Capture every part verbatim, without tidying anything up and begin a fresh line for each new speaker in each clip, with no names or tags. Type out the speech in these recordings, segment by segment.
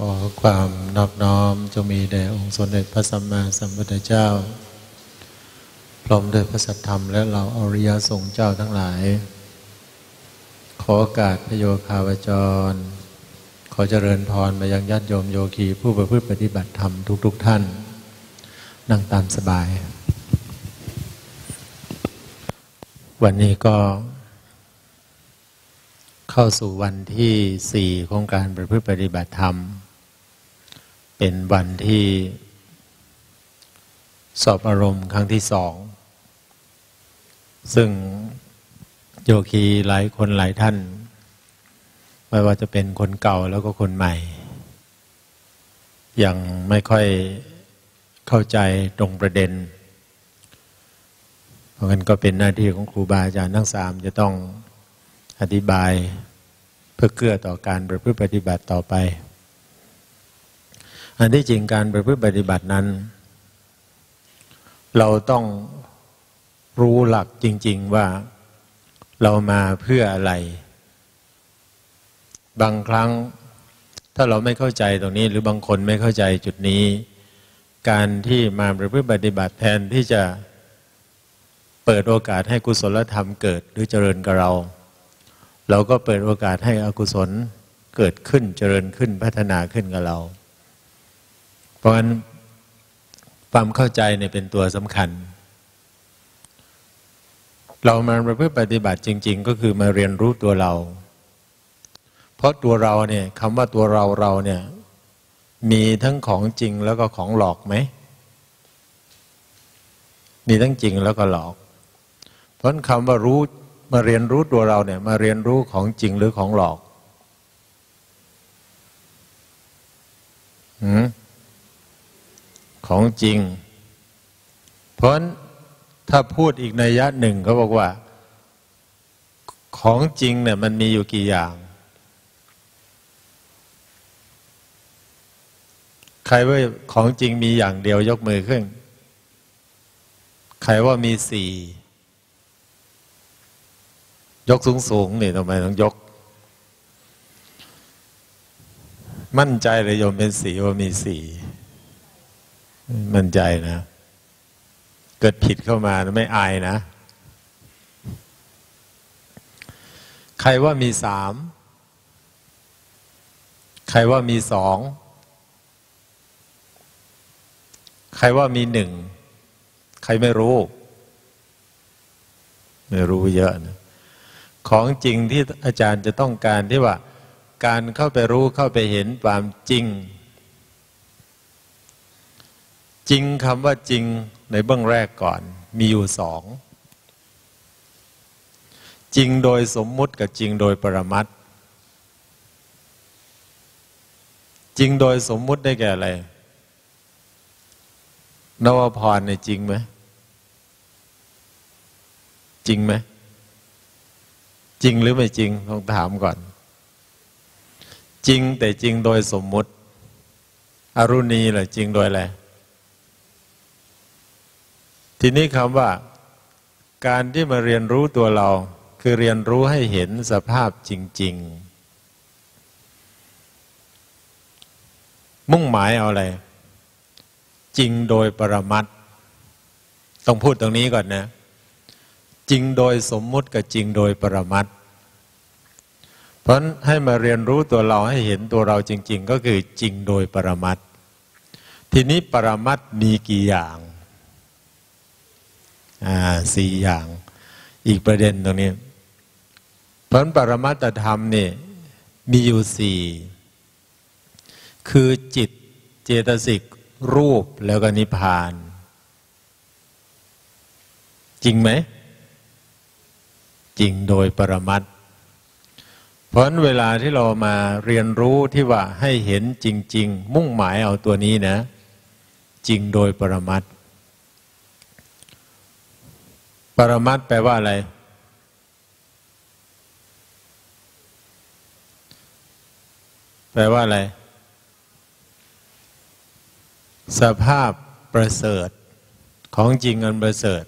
อความนอบน้อมจงมีแด่องค์สมเด็จพระสัมมาสัมพุทธเจ้าพร้อมด้วยพระสัทธรรมและเหล่าอริยสงฆ์เจ้าทั้งหลายขอโอกาสพระโยคาวจรขอเจริญพรมายังญาติโยมโยคีผู้ประพฤติปฏิบัติธรรมทุกๆ ท่านนั่งตามสบายวันนี้ก็เข้าสู่วันที่สี่ของการประพฤติปฏิบัติธรรมเป็นวันที่สอบอารมณ์ครั้งที่สองซึ่งโยคีหลายคนหลายท่านไม่ว่าจะเป็นคนเก่าแล้วก็คนใหม่ยังไม่ค่อยเข้าใจตรงประเด็นเพราะงั้นก็เป็นหน้าที่ของครูบาอาจารย์ทั้งสามจะต้องอธิบายเพื่อเกื้อต่อการประพฤติปฏิบัติต่อไปอันที่จริงการประพฤติปฏิบัตินั้นเราต้องรู้หลักจริงๆว่าเรามาเพื่ออะไรบางครั้งถ้าเราไม่เข้าใจตรงนี้หรือบางคนไม่เข้าใจจุดนี้การที่มาประพฤติปฏิบัติแทนที่จะเปิดโอกาสให้กุศลธรรมเกิดหรือเจริญกับเราเราก็เปิดโอกาสให้อกุศลเกิดขึ้นเจริญขึ้นพัฒนาขึ้นกับเราเพราะฉะนั้นความเข้าใจเนี่ยเป็นตัวสำคัญเรามาประพฤติปฏิบัติจริงๆก็คือมาเรียนรู้ตัวเราเพราะตัวเราเนี่ยคำว่าตัวเราเราเนี่ยมีทั้งของจริงแล้วก็ของหลอกไหมมีทั้งจริงแล้วก็หลอกเพราะคำว่ารู้มาเรียนรู้ตัวเราเนี่ยมาเรียนรู้ของจริงหรือของหลอกหืมของจริงเพราะถ้าพูดอีกนัยยะหนึ่งเขาบอกว่าของจริงเนี่ยมันมีอยู่กี่อย่างใครว่าของจริงมีอย่างเดียวยกมือขึ้นใครว่ามีสี่ยกสูงๆนี่ทำไมต้องยกมั่นใจเลยโยมเป็นสี่ว่ามีสี่มั่นใจนะเกิดผิดเข้ามาไม่อายนะใครว่ามีสามใครว่ามีสองใครว่ามีหนึ่งใครไม่รู้ไม่รู้เยอะนะของจริงที่อาจารย์จะต้องการที่ว่าการเข้าไปรู้เข้าไปเห็นความจริงจริงคำว่าจริงในเบื้องแรกก่อนมีอยู่สองจริงโดยสมมุติกับจริงโดยปรมัตถ์จริงโดยสมมุติได้แก่อะไรนวพรเนี่ยจริงไหมจริงไหมจริงหรือไม่จริงต้องถามก่อนจริงแต่จริงโดยสมมุติอรุณีแหละจริงโดยอะไรทีนี้คำว่าการที่มาเรียนรู้ตัวเราคือเรียนรู้ให้เห็นสภาพจริงๆมุ่งหมายเอาอะไรจริงโดยปรมัตถ์ต้องพูดตรงนี้ก่อนนะจริงโดยสมมุติกับจริงโดยปรมัตถ์เพราะให้มาเรียนรู้ตัวเราให้เห็นตัวเราจริงๆก็คือจริงโดยปรมัตถ์ทีนี้ปรมัตถ์มีกี่อย่างอ่าสี่อย่างอีกประเด็นตรงนี้เพราะปรมัตถธรรมนี่มีอยู่สี่คือจิตเจตสิกรูปแล้วก็นิพพานจริงไหมจริงโดยปรมัตถ์เพราะเวลาที่เรามาเรียนรู้ที่ว่าให้เห็นจริงๆมุ่งหมายเอาตัวนี้นะจริงโดยปรมัตถ์ปรมัตถ์แปลว่าอะไรแปลว่าอะไรสภาพประเสริฐของจริงอันประเสริฐ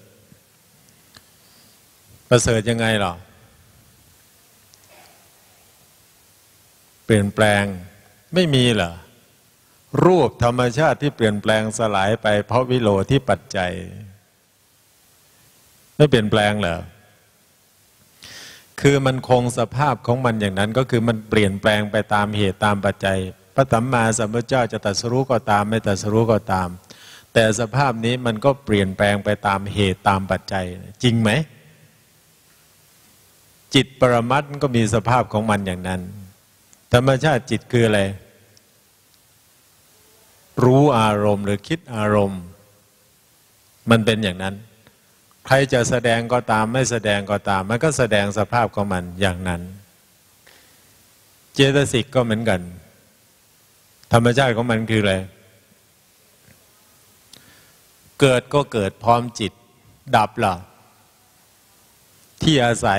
ประเสริฐยังไงหรอเปลี่ยนแปลงไม่มีเหรอรูปธรรมชาติที่เปลี่ยนแปลงสลายไปเพราะวิโลที่ปัจจัยไม่เปลี่ยนแปลงเหรอคือมันคงสภาพของมันอย่างนั้นก็คือมันเปลี่ยนแปลงไปตามเหตุตามปัจจัยพระสัมมาสัมพุทธเจ้าจะตรัสรู้ก็ตามไม่ตรัสรู้ก็ตามแต่สภาพนี้มันก็เปลี่ยนแปลงไปตามเหตุตามปัจจัยจริงไหมจิตปรมัตถ์ก็มีสภาพของมันอย่างนั้นธรรมชาติจิตคืออะไรรู้อารมณ์หรือคิดอารมณ์มันเป็นอย่างนั้นใครจะแสดงก็ตามไม่แสดงก็ตามมันก็แสดงสภาพของมันอย่างนั้นเจตสิกก็เหมือนกันธรรมชาติของมันคืออะไรเกิดก็เกิดพร้อมจิตดับล่ะที่อาศัย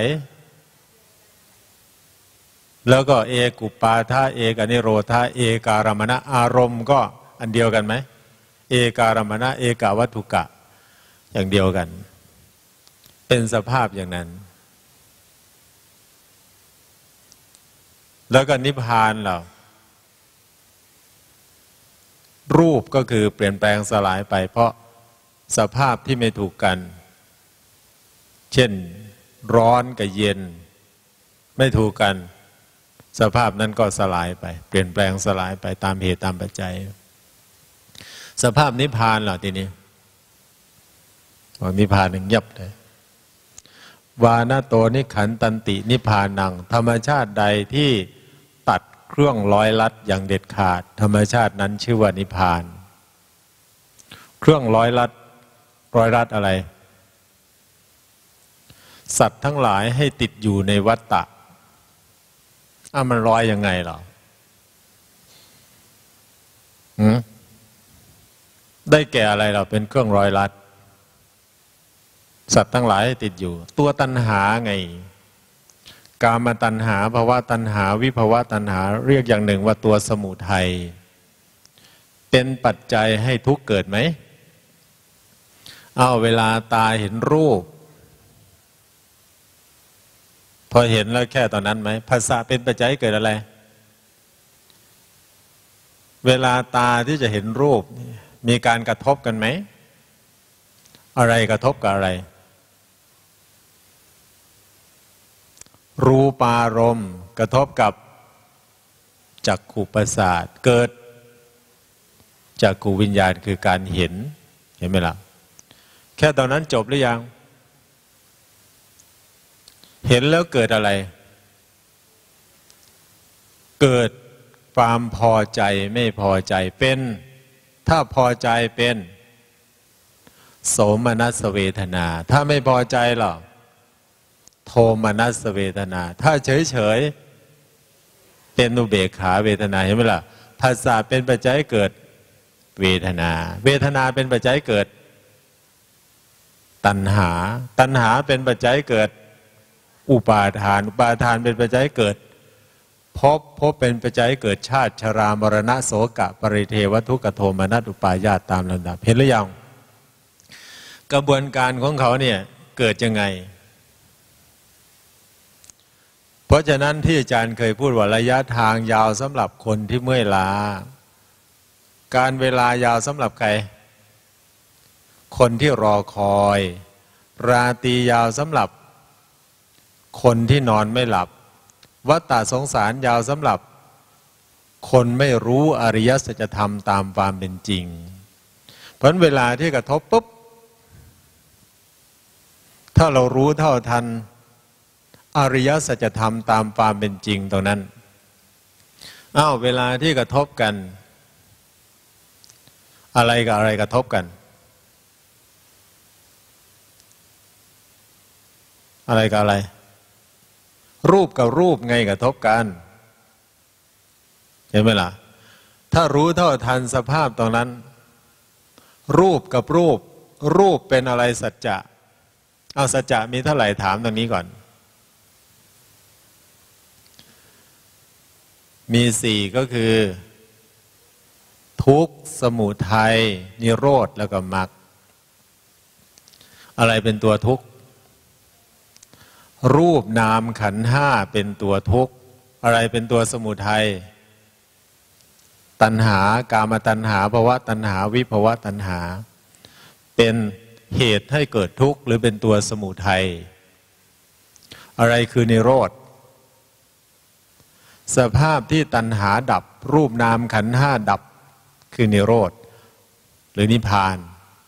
แล้วก็เอกุปปาทะเอกนิโรธาเอการมณะอารมณ์ก็อันเดียวกันไหมเอการมณะเอกาวัตถุกะอย่างเดียวกันเป็นสภาพอย่างนั้นแล้วก็นิพพานเหรอรูปก็คือเปลี่ยนแปลงสลายไปเพราะสภาพที่ไม่ถูกกันเช่นร้อนกับเย็นไม่ถูกกันสภาพนั้นก็สลายไปเปลี่ยนแปลงสลายไปตามเหตุตามปัจจัยสภาพนิพพานเหรอทีนี้นิพพานหนึ่งยับเลยวานาโตนิขันตันตินิพพานังธรรมชาติใดที่ตัดเครื่องร้อยลัดอย่างเด็ดขาดธรรมชาตินั้นชื่อว่านิพพานเครื่องร้อยลัดร้อยลัดอะไรสัตว์ทั้งหลายให้ติดอยู่ในวัฏฏะอ่ะมันร้อยยังไงหรอหืมได้แก่อะไรเราเป็นเครื่องร้อยลัดสัตว์ทั้งหลายให้ติดอยู่ตัวตัณหาไงกามตัณหาภวตัณหาวิภวตัณหาเรียกอย่างหนึ่งว่าตัวสมุทัยเป็นปัจจัยให้ทุกข์เกิดไหมเอาเวลาตาเห็นรูปพอเห็นแล้วแค่ตอนนั้นไหมภาษาเป็นปัจจัยเกิดอะไรเวลาตาที่จะเห็นรูปมีการกระทบกันไหมอะไรกระทบกับอะไรรูปารมณ์กระทบกับจักขุประสาทเกิดจักขุวิญญาณคือการเห็นเห็นไหมล่ะแค่ตอนนั้นจบหรือยังเห็นแล้วเกิดอะไรเกิดความพอใจไม่พอใจเป็นถ้าพอใจเป็นโสมนัสเวทนาถ้าไม่พอใจหรอกโทมนัสเวทนาถ้าเฉยเฉยเป็นอุเบกขาเวทนาเห็นไหมล่ะภาษาเป็นปัจจัยเกิดเวทนาเวทนาเป็นปัจจัยเกิดตัณหาตัณหาเป็นปัจจัยเกิดอุปาทานอุปาทานเป็นปัจจัยเกิดภพภพเป็นปัจจัยเกิดชาติชรามรณะโสกะปริเทวทุกขโทมนัสอุปาญาตตามลำดับเห็นหรือยังกระบวนการของเขาเนี่ยเกิดยังไงเพราะฉะนั้นที่อาจารย์เคยพูดว่าระยะทางยาวสำหรับคนที่เมื่อยล้าการเวลายาวสำหรับใครคนที่รอคอยราตรียาวสำหรับคนที่นอนไม่หลับวัฏฏะสงสารยาวสำหรับคนไม่รู้อริยสัจธรรมตามความเป็นจริงเพราะเวลาที่กระทบปุ๊บถ้าเรารู้เท่าทันอริยสัจธรรมตามความเป็นจริงตรงนั้นอ้าวเวลาที่กระทบกันอะไรกับอะไรกระทบกันอะไรกับอะไรรูปกับรูปไงกระทบกันเห็นไหมล่ะถ้ารู้เท่าทันสภาพตรงนั้นรูปกับรูปรูปเป็นอะไรสัจจะเอาสัจจะมีเท่าไหร่ถามตรงนี้ก่อนมีสี่ก็คือทุกข์สมุทัยนิโรธแล้วก็มรรคอะไรเป็นตัวทุกข์รูปนามขันธ์ห้าเป็นตัวทุกข์อะไรเป็นตัวสมุทัยตัณหากามตัณหาภวตัณหาวิภวตัณหาเป็นเหตุให้เกิดทุกข์หรือเป็นตัวสมุทัยอะไรคือนิโรธสภาพที่ตัณหาดับรูปนามขันธ์ห้าดับคือนิโรธหรือนิพพาน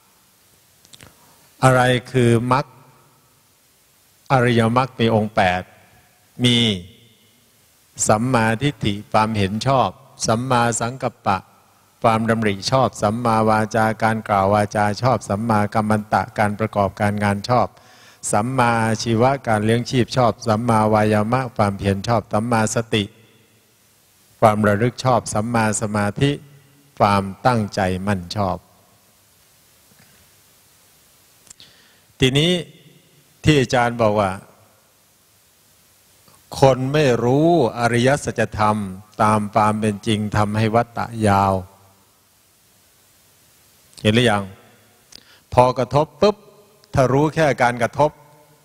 อะไรคือมรรคอริยมรรคมีองค์แปดมีสัมมาทิฏฐิความเห็นชอบสัมมาสังกัปปะความดำริชอบสัมมาวาจาการกล่าววาจาชอบสัมมากัมมันตะการประกอบการงานชอบสัมมาอาชีวะการเลี้ยงชีพชอบสัมมาวายามะความเพียรชอบสัมมาสติความระลึกชอบสัมมาสมาธิความตั้งใจมั่นชอบทีนี้ที่อาจารย์บอกว่าคนไม่รู้อริยสัจธรรมตามความเป็นจริงทำให้วัฏฏะยาวเห็นหรือยังพอกระทบปุ๊บถ้ารู้แค่การกระทบ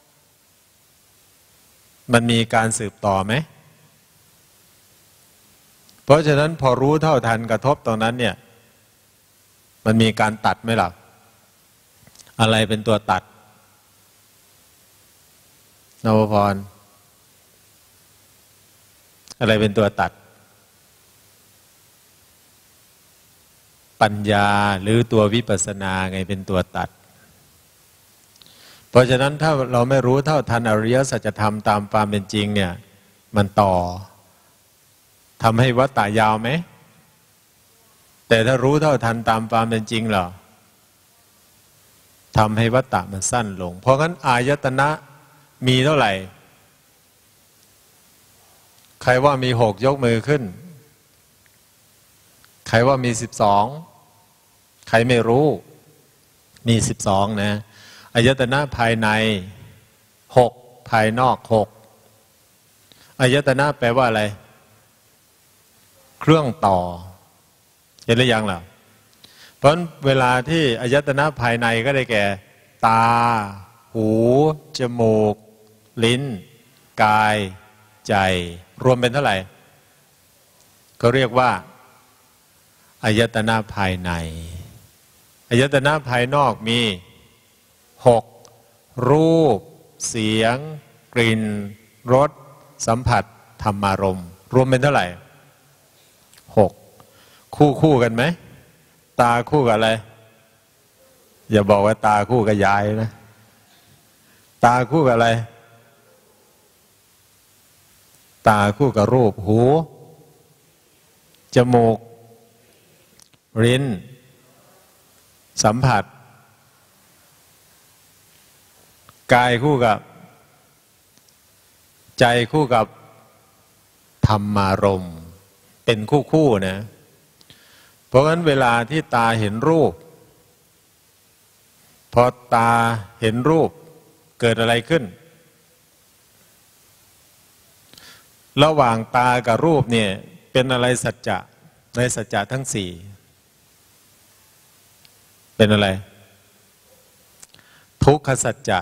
มันมีการสืบต่อไหมเพราะฉะนั้นพอรู้เท่าทันกระทบตรงนั้นเนี่ยมันมีการตัดไหมล่ะอะไรเป็นตัวตัดนวพรอะไรเป็นตัวตัดปัญญาหรือตัววิปัสสนาไงเป็นตัวตัดเพราะฉะนั้นถ้าเราไม่รู้เท่าทันอริยสัจธรรมตามความเป็นจริงเนี่ยมันต่อทำให้วัฏฏะยาวไหมแต่ถ้ารู้เท่าทันตามความเป็นจริงเหรอทำให้วัฏฏะมันสั้นลงเพราะงั้นอายตนะมีเท่าไหร่ใครว่ามีหกยกมือขึ้นใครว่ามีสิบสองใครไม่รู้มีสิบสองนะอายตนะภายในหกภายนอกหกอายตนะแปลว่าอะไรเครื่องต่อเห็นหรือยังล่ะเพราะเวลาที่อายตนะภายในก็ได้แก่ตาหูจมูกลิ้นกายใจรวมเป็นเท่าไหร่ก็เรียกว่าอายตนะภายในอายตนะภายนอกมีหกรูปเสียงกลิ่นรสสัมผัสธรรมารมณ์รวมเป็นเท่าไหร่หกคู่คู่กันไหมตาคู่กับอะไรอย่าบอกว่าตาคู่กับยายนะตาคู่กับอะไรตาคู่กับรูปหูจมูกลิ้นสัมผัสกายคู่กับใจคู่กับธรรมารมณ์เป็นคู่คู่นะเพราะงั้นเวลาที่ตาเห็นรูปพอตาเห็นรูปเกิดอะไรขึ้นระหว่างตากับรูปเนี่ยเป็นอะไรสัจจะในสัจจะทั้งสี่เป็นอะไรทุกขสัจจะ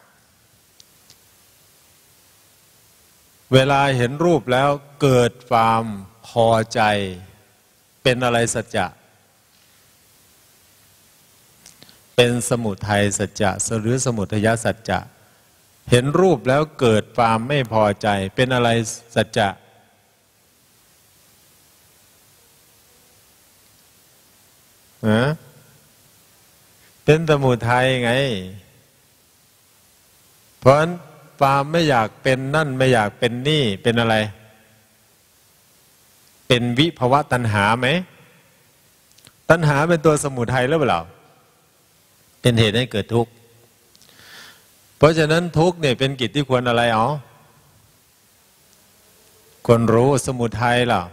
เวลาเห็นรูปแล้วเกิดความพอใจเป็นอะไรสัจจะเป็นสมุทัยสัจจะหรือสมุทัยสัจจะเห็นรูปแล้วเกิดความไม่พอใจเป็นอะไรสัจจะฮะเป็นสมุทัยไงเพราะฉะนั้นความไม่อยากเป็นนั่นไม่อยากเป็นนี่เป็นอะไรเป็นวิภวตัณหาไหมตัณหาเป็นตัวสมุทัยหรือเปล่าเป็นเหตุให้เกิดทุกข์เพราะฉะนั้นทุกข์เนี่ยเป็นกิจที่ควรอะไรอ๋อควรรู้สมุทัยล่ะ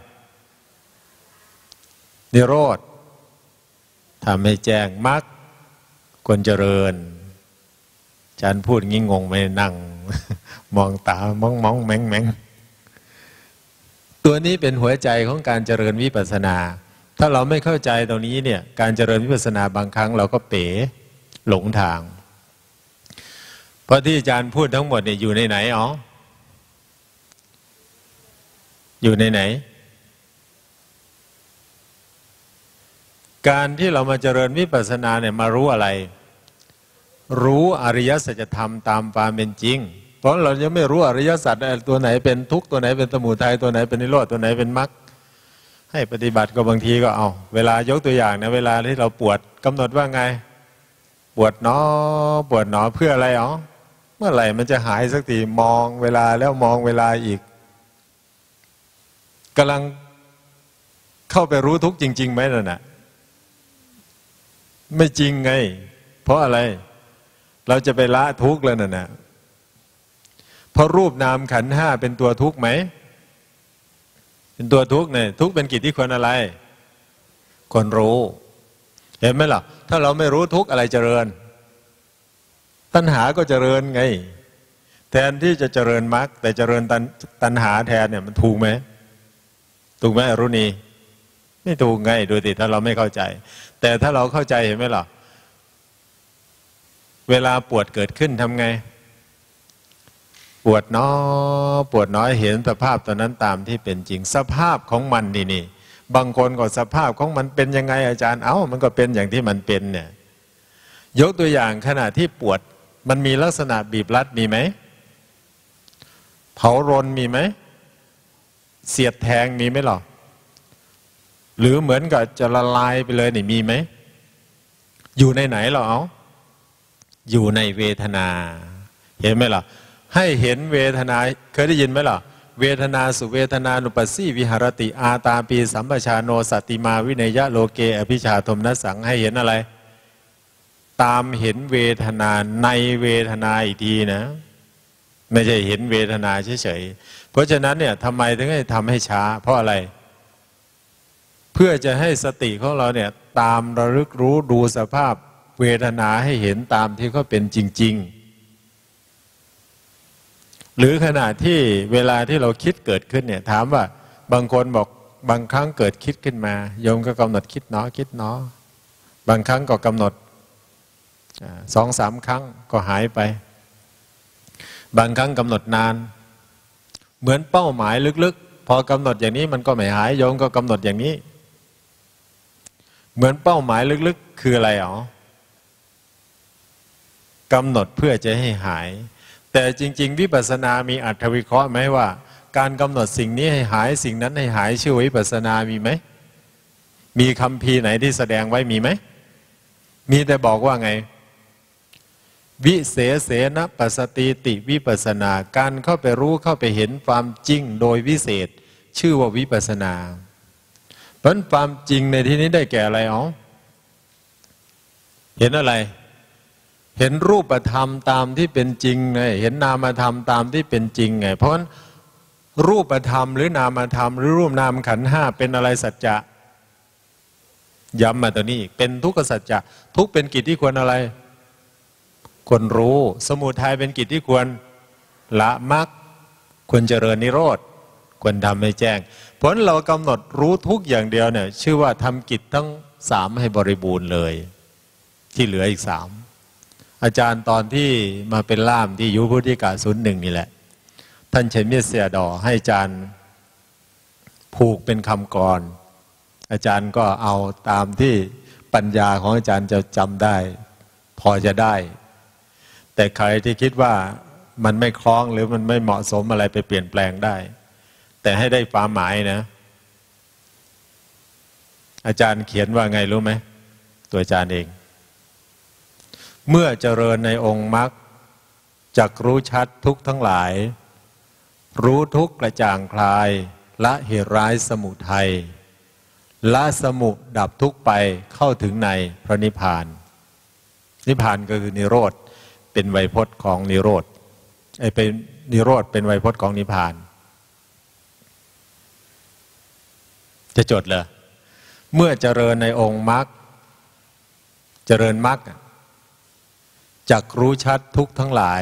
นิโรธทำให้แจ้งมรรคควรเจริญฉันพูดงี้งงไม่นั่งมองตามองมองแมงแมงตัวนี้เป็นหัวใจของการเจริญวิปัสสนาถ้าเราไม่เข้าใจตรงนี้เนี่ยการเจริญวิปัสสนาบางครั้งเราก็เป๋หลงทางเพราะที่อาจารย์พูดทั้งหมดเนี่ยอยู่ในไหนอ๋ออยู่ในไหนการที่เรามาเจริญวิปัสสนาเนี่ยมารู้อะไรรู้อริยสัจธรรมตามความเป็นจริงเพราะเรายังไม่รู้อริยสัจตัวไหนเป็นทุกข์ตัวไหนเป็นสมุทัยตัวไหนเป็นนิโรธตัวไหนเป็นมรรคให้ปฏิบัติก็บางทีก็เอาเวลายกตัวอย่างนะเวลาที่เราปวดกำหนดว่าไงปวดหนอปวดหนอเพื่ออะไรอ๋อเมื่อไหร่มันจะหายสักทีมองเวลาแล้วมองเวลาอีกกำลังเข้าไปรู้ทุกข์จริงๆไหมนั่นน่ะไม่จริงไงเพราะอะไรเราจะไปละทุกข์แล้วนั่นน่ะเพราะรูปนามขันธ์ห้าเป็นตัวทุกข์ไหมเป็นตัวทุกข์เนี่ยทุกข์เป็นกิจที่ควรอะไรควรรู้เห็นไหมล่ะถ้าเราไม่รู้ทุกข์อะไรเจริญตัณหาก็เจริญไงแทนที่จะเจริญมรรคแต่เจริญตัณตัณหาแทนเนี่ยมันถูกไหมถูกไหมอรุณีไม่ถูกไงดูสิถ้าเราไม่เข้าใจแต่ถ้าเราเข้าใจเห็นไหมล่ะเวลาปวดเกิดขึ้นทำไงปวดน้อปวดน้อยเห็นสภาพตัวนั้นตามที่เป็นจริงสภาพของมันนี่นี่บางคนก็สภาพของมันเป็นยังไงอาจารย์เอ้ามันก็เป็นอย่างที่มันเป็นเนี่ยยกตัวอย่างขณะที่ปวดมันมีลักษณะบีบรัดมีไหมเผารนมีไหมเสียดแทงมีไหมหรอหรือเหมือนกับจะละลายไปเลยนี่มีไหมอยู่ในไหนหรอเอาอยู่ในเวทนาเห็นไหมล่ะให้เห็นเวทนาเคยได้ยินไหมล่ะเวทนาสุเวทนานุปัสสีวิหารติอาตาปีสัมปชาโนสติมาวิเนยะโลเกอภิชาโทมนัสสังให้เห็นอะไรตามเห็นเวทนาในเวทนาอีกทีนะไม่ใช่เห็นเวทนาเฉยๆเพราะฉะนั้นเนี่ยทำไมถึงให้ทำให้ช้าเพราะอะไรเพื่อจะให้สติของเราเนี่ยตามระลึกรู้ดูสภาพเวทนาให้เห็นตามที่เขาเป็นจริงๆหรือขณะที่เวลาที่เราคิดเกิดขึ้นเนี่ยถามว่าบางคนบอกบางครั้งเกิดคิดขึ้นมาโยมก็กำหนดคิดเนาะคิดเนาะบางครั้งก็กำหนดสองสามครั้งก็หายไปบางครั้งกำหนดนานเหมือนเป้าหมายลึกๆพอกำหนดอย่างนี้มันก็ไม่หายโยมก็กำหนดอย่างนี้เหมือนเป้าหมายลึกๆคืออะไรอ๋อกำหนดเพื่อจะให้หายแต่จริงๆวิปัสสนามีอรรถวิเคราะห์ไหมว่าการกำหนดสิ่งนี้ให้หายสิ่งนั้นให้หายชื่อวิปัสสนามีไหมมีคัมภีร์ไหนที่แสดงไว้มีไหมมีแต่บอกว่าไงวิเศษเสนปัสสติติวิปัสสนาการเข้าไปรู้เข้าไปเห็นความจริงโดยวิเศษชื่อว่าวิปัสสนาเพราะความจริงในที่นี้ได้แก่อะไรอ๋อเห็นอะไรเห็นรูปธรรมตามที่เป็นจริงไงเห็นนามธรรมตามที่เป็นจริงไงเพราะฉะนั้นรูปธรรมหรือนามธรรมหรือรูปนามขันธ์ห้าเป็นอะไรสัจจะย้ำมาตัวนี้เป็นทุกขสัจจะทุกเป็นกิจที่ควรอะไรควรรู้สมุทัยเป็นกิจที่ควรละมรรคควรเจริญนิโรธควรทำให้แจ้งเพราะเรากำหนดรู้ทุกอย่างเดียวเนี่ยชื่อว่าทำกิจทั้งสามให้บริบูรณ์เลยที่เหลืออีกสามอาจารย์ตอนที่มาเป็นล่ามที่ยุพุทธิกาศูนย์หนึ่งนี่แหละท่านใช้เมียเสียดอให้อาจารย์ผูกเป็นคำกรอาจารย์ก็เอาตามที่ปัญญาของอาจารย์จะจำได้พอจะได้แต่ใครที่คิดว่ามันไม่คล้องหรือมันไม่เหมาะสมอะไรไปเปลี่ยนแปลงได้แต่ให้ได้ความหมายนะอาจารย์เขียนว่าไงรู้ไหมตัวอาจารย์เองเมื่อเจริญในองค์มรรคจักรู้ชัดทุกทั้งหลายรู้ทุกกระจ่างคลายละเหตุร้ายสมุทัยละสมุดับทุกไปเข้าถึงในพระนิพพานนิพพานก็คือนิโรธเป็นไวยพจน์ของนิโรธไอ้เป็นนิโรธเป็นไวยพจน์ของนิพพานจะจดเลยเมื่อเจริญในองค์มรรคเจริญมรรคจักรู้ชัดทุกทั้งหลาย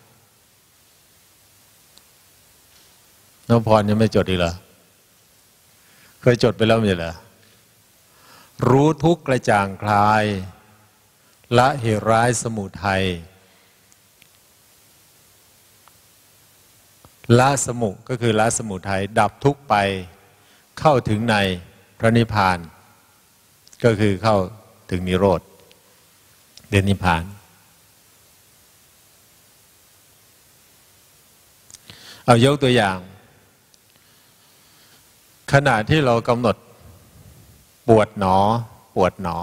น้องพรยังไม่จดอีกเหรอเคยจดไปแล้วไม่ใช่เหรอรู้ทุกกระจ่างคลายละเหตุร้ายสมุทัยละสมุก็คือละสมุทัยดับทุกไปเข้าถึงในพระนิพพานก็คือเข้าถึงนิโรธเดินนิพพานเอายกตัวอย่างขณะที่เรากำหนดปวดหนอปวดหนอ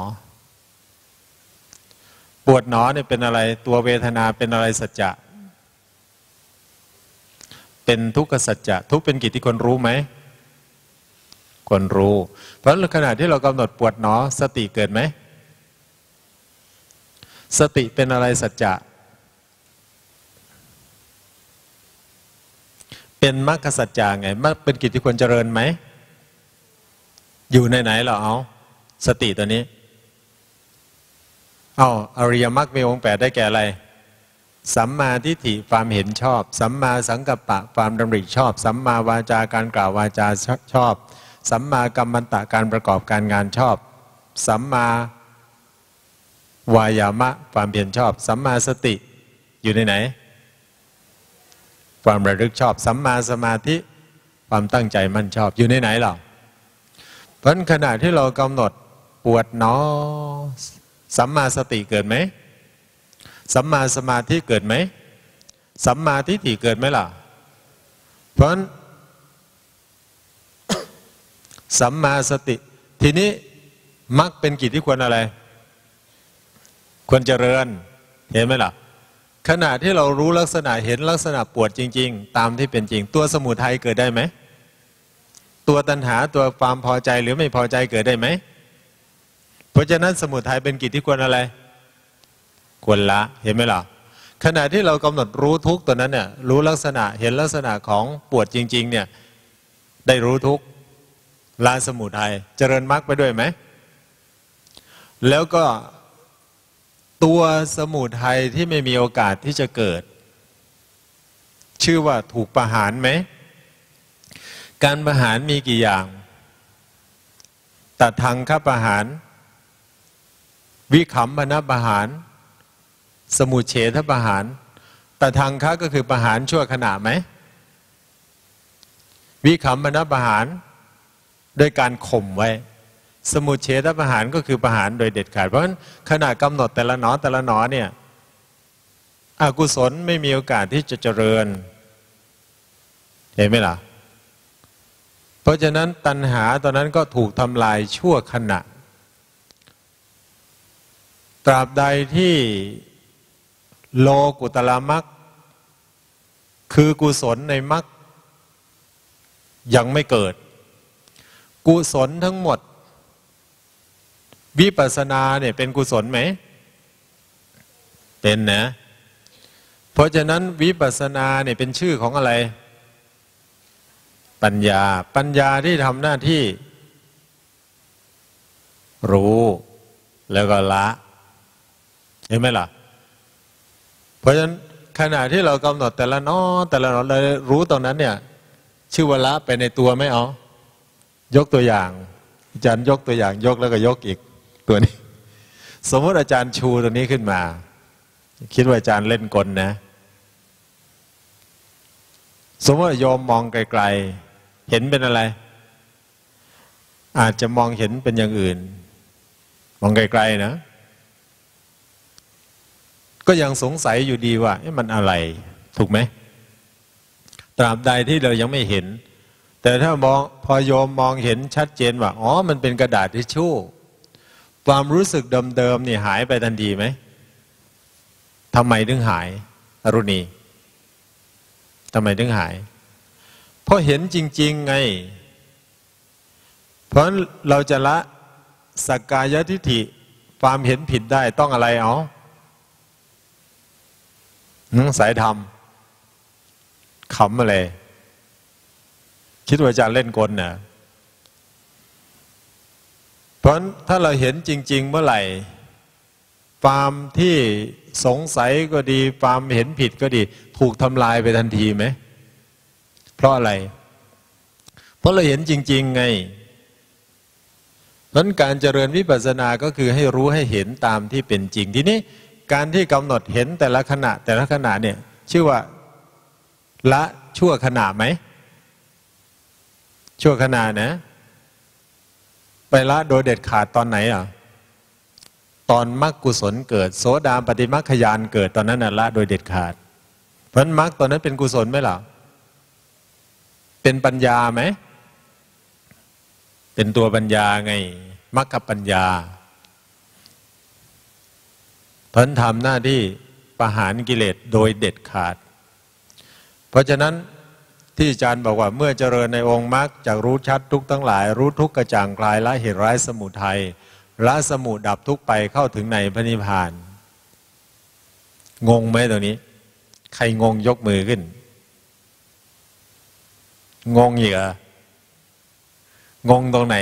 ปวดหนอเนี่ยเป็นอะไรตัวเวทนาเป็นอะไรสัจจะเป็นทุกขสัจจะทุกเป็นกิจที่คนรู้ไหมคนรู้เพราะขณะที่เรากำหนดปวดหนอสติเกิดไหมสติเป็นอะไรสัจจะเป็นมรรคสัจจะไงมันเป็นกิจที่ควรเจริญไหมอยู่ในไหนเราเอาสติตัวนี้เอาอริยมรรคมีองค์แปดได้แก่อะไรสัมมาทิฏฐิความเห็นชอบสัมมาสังกัปปะความดำริชอบสัมมาวาจาการกล่าววาจาชอบสัมมากัมมันตะการประกอบการงานชอบสัมมาวายามะความเพียรชอบสัมมาสติอยู่ในไหนความระลึกชอบสัมมาสมาธิความตั้งใจมั่นชอบอยู่ในไหนหรอเพราะขณะที่เรากำหนดปวดหนอสัมมาสติเกิดไหมสัมมาสมาธิเกิดไหมสัมมาทิฏฐิเกิดไหมล่ะเพราะสัมมาสติทีนี้มรรคเป็นกิจที่ควรอะไรควรเจริญเห็นไหมล่ะขณะที่เรารู้ลักษณะเห็นลักษณะปวดจริงๆตามที่เป็นจริงตัวสมุทัยเกิดได้ไหมตัวตัณหาตัวความพอใจหรือไม่พอใจเกิดได้ไหมเพราะฉะนั้นสมุทัยเป็นกิจที่ควรอะไรควรละเห็นไหมล่ะขณะที่เรากำหนดรู้ทุกตัวนั้นเนี่ยรู้ลักษณะเห็นลักษณะของปวดจริงๆเนี่ยได้รู้ทุกละสมุทัยเจริญมรรคไปด้วยไหมแล้วก็ตัวสมุทัยที่ไม่มีโอกาสที่จะเกิดชื่อว่าถูกประหารไหมการประหารมีกี่อย่างตัดทางฆ่าประหารวิคัมพนประหารสมุเฉทประหารตัดทางฆ่าก็คือประหารชั่วขณะไหมวิคัมพนประหารโดยการข่มไว้สมุเฉทประหารก็คือประหารโดยเด็ดขาดเพราะฉะนั้นขณะกำหนดแต่ละหนอแต่ละหนอเนี่ยอกุศลไม่มีโอกาสที่จะเจริญเห็นไหมล่ะเพราะฉะนั้นตัณหาตอนนั้นก็ถูกทำลายชั่วขณะตราบใดที่โลกุตละมรรคคือกุศลในมรรคยังไม่เกิดกุศลทั้งหมดวิปัสสนาเนี่ยเป็นกุศลไหมเป็นนะเพราะฉะนั้นวิปัสสนาเนี่ยเป็นชื่อของอะไรปัญญาปัญญาที่ทำหน้าที่รู้แล้วก็ละเห็นไหมล่ะเพราะฉะนั้นขณะที่เรากำหนดแต่ละน้อแต่ละน้อเรารู้ตรงนั้นเนี่ยชื่อว่าละไปในตัวไม่เอายกตัวอย่างอาจารย์ยกตัวอย่างยกแล้วก็ยกอีกตัวนี้สมมติอาจารย์ชูตัวนี้ขึ้นมาคิดว่าอาจารย์เล่นกลนะสมมติโยมมองไกลๆเห็นเป็นอะไรอาจจะมองเห็นเป็นอย่างอื่นมองไกลๆนะก็ยังสงสัยอยู่ดีว่ามันอะไรถูกไหมตราบใดที่เรายังไม่เห็นแต่ถ้ามองพอโยมมองเห็นชัดเจนว่าอ๋อมันเป็นกระดาษทิชชู่ความรู้สึกเดิมๆนี่หายไปทันทีไหมทำไมถึงหายอรุณีทำไมถึงหายเพราะเห็นจริงๆไงเพราะเราจะละสักกายทิฏฐิความเห็นผิดได้ต้องอะไรเอาสายธรรมขำอะไรคิดว่าจะเล่นกลน่ะเพราะถ้าเราเห็นจริงๆเมื่อไหร่ความที่สงสัยก็ดีความเห็นผิดก็ดีถูกทำลายไปทันทีไหมเพราะอะไรเพราะเราเห็นจริงๆไงเพราะการเจริญวิปัสสนาก็คือให้รู้ให้เห็นตามที่เป็นจริงทีนี้การที่กำหนดเห็นแต่ละขณะแต่ละขณะเนี่ยชื่อว่าละชั่วขณะไหมชั่วขณะนะไปละโดยเด็ดขาดตอนไหนอ่ะตอนมรรคกุศลเกิดโสดาปฏิมรรคญาณเกิดตอนนั้นน่ะละโดยเด็ดขาดเพราะฉะนั้นมรรคตอนนั้นเป็นกุศลไหมล่ะเป็นปัญญาไหมเป็นตัวปัญญาไงมรรคปัญญาเพราะฉะนั้นทำหน้าที่ประหารกิเลสโดยเด็ดขาดเพราะฉะนั้นที่อาจารย์บอกว่าเมื่อเจริญในองค์มรรคจากรู้ชัดทุกทั้งหลายรู้ทุกกระจ่างคลายละเหตุร้ายสมุทัยละสมุดับทุกไปเข้าถึงในพระนิพพานงงไหมตรงนี้ใครงงยกมือขึ้นงงอีกเหรองงตรงไหน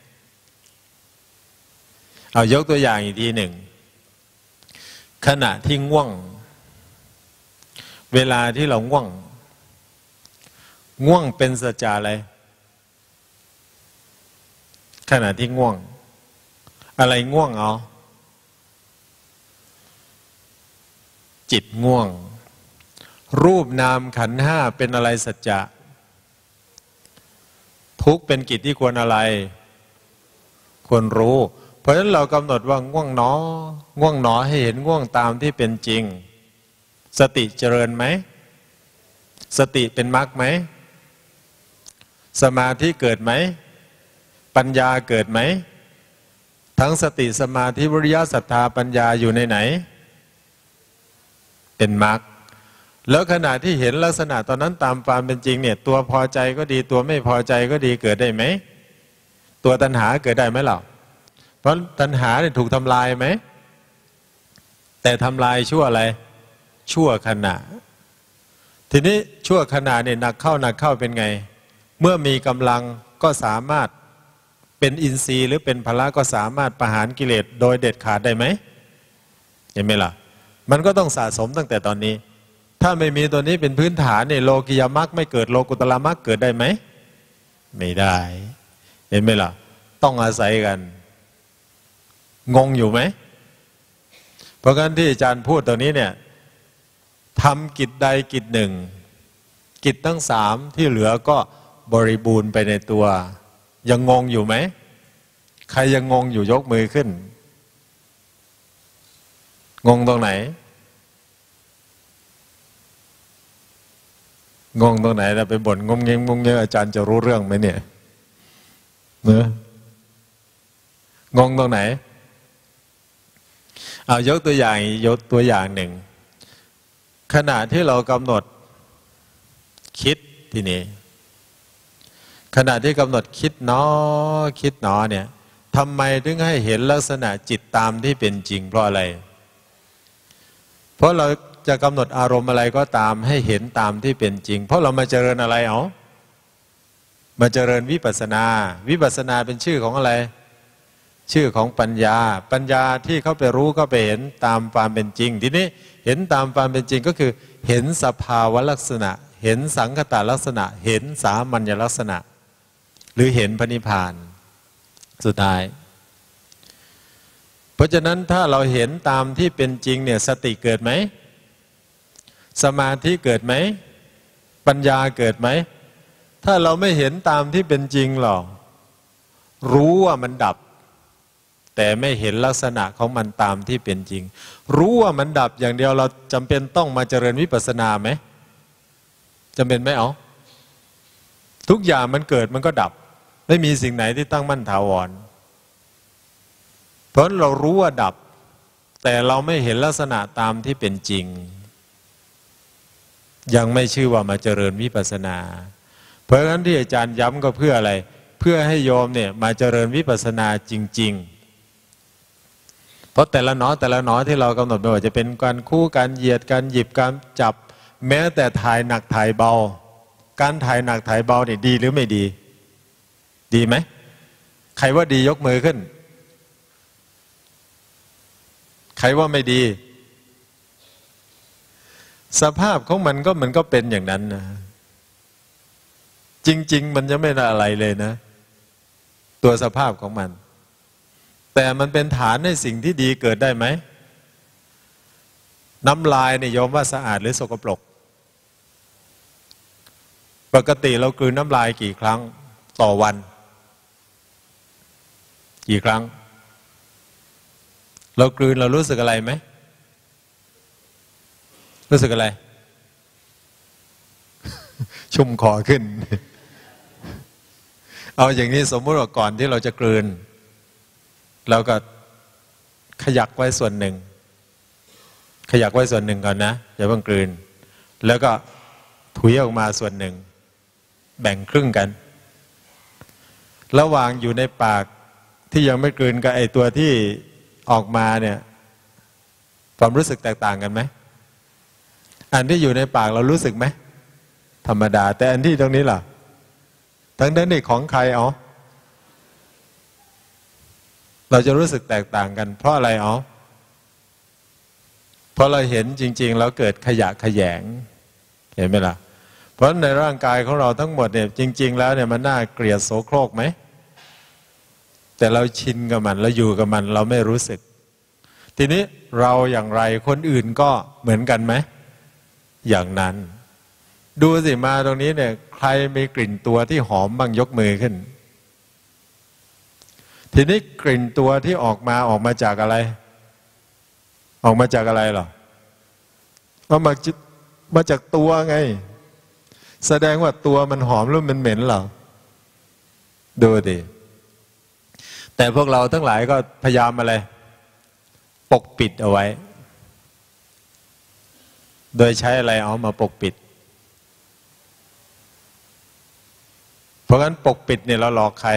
เอายกตัวอย่างอีกทีหนึ่งขณะที่ง่วงเวลาที่เราง่วงง่วงเป็นสัจจะอะไรขณะที่ง่วงอะไรง่วงเอาจิตง่วงรูปนามขันธ์ห้าเป็นอะไรสัจจะทุกข์เป็นกิจที่ควรอะไรควรรู้เพราะฉะนั้นเรากำหนดว่าง่วงหนอง่วงหนอให้เห็นง่วงตามที่เป็นจริงสติเจริญไหมสติเป็นมรรคไหมสมาธิเกิดไหมปัญญาเกิดไหมทั้งสติสมาธิวิริยะศรัทธาปัญญาอยู่ในไหนเป็นมรรคแล้วขณะที่เห็นลักษณะตอนนั้นตามความเป็นจริงเนี่ยตัวพอใจก็ดีตัวไม่พอใจก็ดีเกิดได้ไหมตัวตัณหาเกิดได้ไหมเล่าเพราะตัณหาเนี่ยถูกทำลายไหมแต่ทำลายชั่วอะไรชั่วขณะทีนี้ชั่วขณะเนี่ยหนักเข้าหนักเข้าเป็นไงเมื่อมีกำลังก็สามารถเป็นอินทรีย์หรือเป็นพละก็สามารถประหารกิเลสโดยเด็ดขาดได้ไหมเห็นไหมล่ะมันก็ต้องสะสมตั้งแต่ตอนนี้ถ้าไม่มีตัวนี้เป็นพื้นฐานเนี่ยโลกิยมรรคไม่เกิดโลกุตละมรรคเกิดได้ไหมไม่ได้เห็นไหมล่ะต้องอาศัยกันงงอยู่ไหมเพราะงั้นที่อาจารย์พูดตรงนี้เนี่ยทำกิจใดกิจหนึ่งกิจทั้งสามที่เหลือก็บริบูรณ์ไปในตัวยังงงอยู่ไหมใครยังงงอยู่ยกมือขึ้นงงตรงไหนงงตรงไหนเราไปบ่นงงเงงงงเงงอาจารย์จะรู้เรื่องไหมเนี่ยเนอะงงตรงไหนเอายกตัวอย่างยกตัวอย่างหนึ่งขณะที่เรากำหนดคิดทีนี้ขณะที่กำหนดคิดเนาะคิดเนาะเนี่ยทำไมถึงให้เห็นลักษณะจิตตามที่เป็นจริงเพราะอะไรเพราะเราจะกำหนดอารมณ์อะไรก็ตามให้เห็นตามที่เป็นจริงเพราะเรามาเจริญอะไรเอามาเจริญวิปัสสนาวิปัสสนาเป็นชื่อของอะไรชื่อของปัญญาปัญญาที่เขาไปรู้ก็ไปเห็นตามความเป็นจริงทีนี้เห็นตามความเป็นจริงก็คือเห็นสภาวะลักษณะเห็นสังคตลักษณะเห็นสามัญลักษณะหรือเห็นพระนิพพานสุดท้ายเพราะฉะนั้นถ้าเราเห็นตามที่เป็นจริงเนี่ยสติเกิดไหมสมาธิเกิดไหมปัญญาเกิดไหมถ้าเราไม่เห็นตามที่เป็นจริงหรอกรู้ว่ามันดับแต่ไม่เห็นลักษณะของมันตามที่เป็นจริงรู้ว่ามันดับอย่างเดียวเราจำเป็นต้องมาเจริญวิปัสสนาไหมจำเป็นไหมเอาทุกอย่างมันเกิดมันก็ดับไม่มีสิ่งไหนที่ตั้งมั่นถาวรเพราะเรารู้ว่าดับแต่เราไม่เห็นลักษณะตามที่เป็นจริงยังไม่ชื่อว่ามาเจริญวิปัสสนาเพราะฉะนั้นที่อาจารย์ย้ำก็เพื่ออะไรเพื่อให้โยมเนี่ยมาเจริญวิปัสสนาจริงๆเพราะแต่ละหนอแต่ละหนอที่เรากำหนดไม่ว่าจะเป็นการคู่การเหยียดการหยิบการจับแม้แต่ถ่ายหนักถ่ายเบาการถ่ายหนักถ่ายเบาเนี่ยดีหรือไม่ดีดีไหมใครว่าดียกมือขึ้นใครว่าไม่ดีสภาพของมันก็มันก็เป็นอย่างนั้นนะจริงๆมันจะไม่ได้อะไรเลยนะตัวสภาพของมันแต่มันเป็นฐานให้สิ่งที่ดีเกิดได้ไหมน้ำลายเนี่ยโยมว่าสะอาดหรือสกปรกปกติเรากลืนน้ำลายกี่ครั้งต่อวันกี่ครั้งเรากลืนเรารู้สึกอะไรไหมรู้สึกอะไร ชุ่มคอขึ้น เอาอย่างนี้สมมติว่าก่อนที่เราจะกลืนเราก็ขยักไว้ส่วนหนึ่งขยักไว้ส่วนหนึ่งก่อนนะอย่าเพิ่งกลืนแล้วก็ถุยออกมาส่วนหนึ่งแบ่งครึ่งกันระหว่างอยู่ในปากที่ยังไม่กลืนกับไอตัวที่ออกมาเนี่ยความรู้สึกแตกต่างกันไหมอันที่อยู่ในปากเรารู้สึกไหมธรรมดาแต่อันที่ตรงนี้ล่ะทั้งนั้นนี่ของใครอ๋อเราจะรู้สึกแตกต่างกันเพราะอะไรอ๋อเพราะเราเห็นจริงๆแล้วเกิดขยะแขยงเห็นไหมล่ะเพราะในร่างกายของเราทั้งหมดเนี่ยจริงๆแล้วเนี่ยมันน่าเกลียดโสโครกไหมแต่เราชินกับมันเราอยู่กับมันเราไม่รู้สึกทีนี้เราอย่างไรคนอื่นก็เหมือนกันไหมอย่างนั้นดูสิมาตรงนี้เนี่ยใครมีกลิ่นตัวที่หอมบ้างยกมือขึ้นทีนี้กลิ่นตัวที่ออกมาออกมาจากอะไรออกมาจากอะไรหรอว่ามามาจากตัวไงแสดงว่าตัวมันหอมหรือมันเหม็นหรอดูดิแต่พวกเราทั้งหลายก็พยายามอะไรปกปิดเอาไว้โดยใช้อะไรเอามาปกปิดเพราะงั้นปกปิดเนี่ยเราหลอกใคร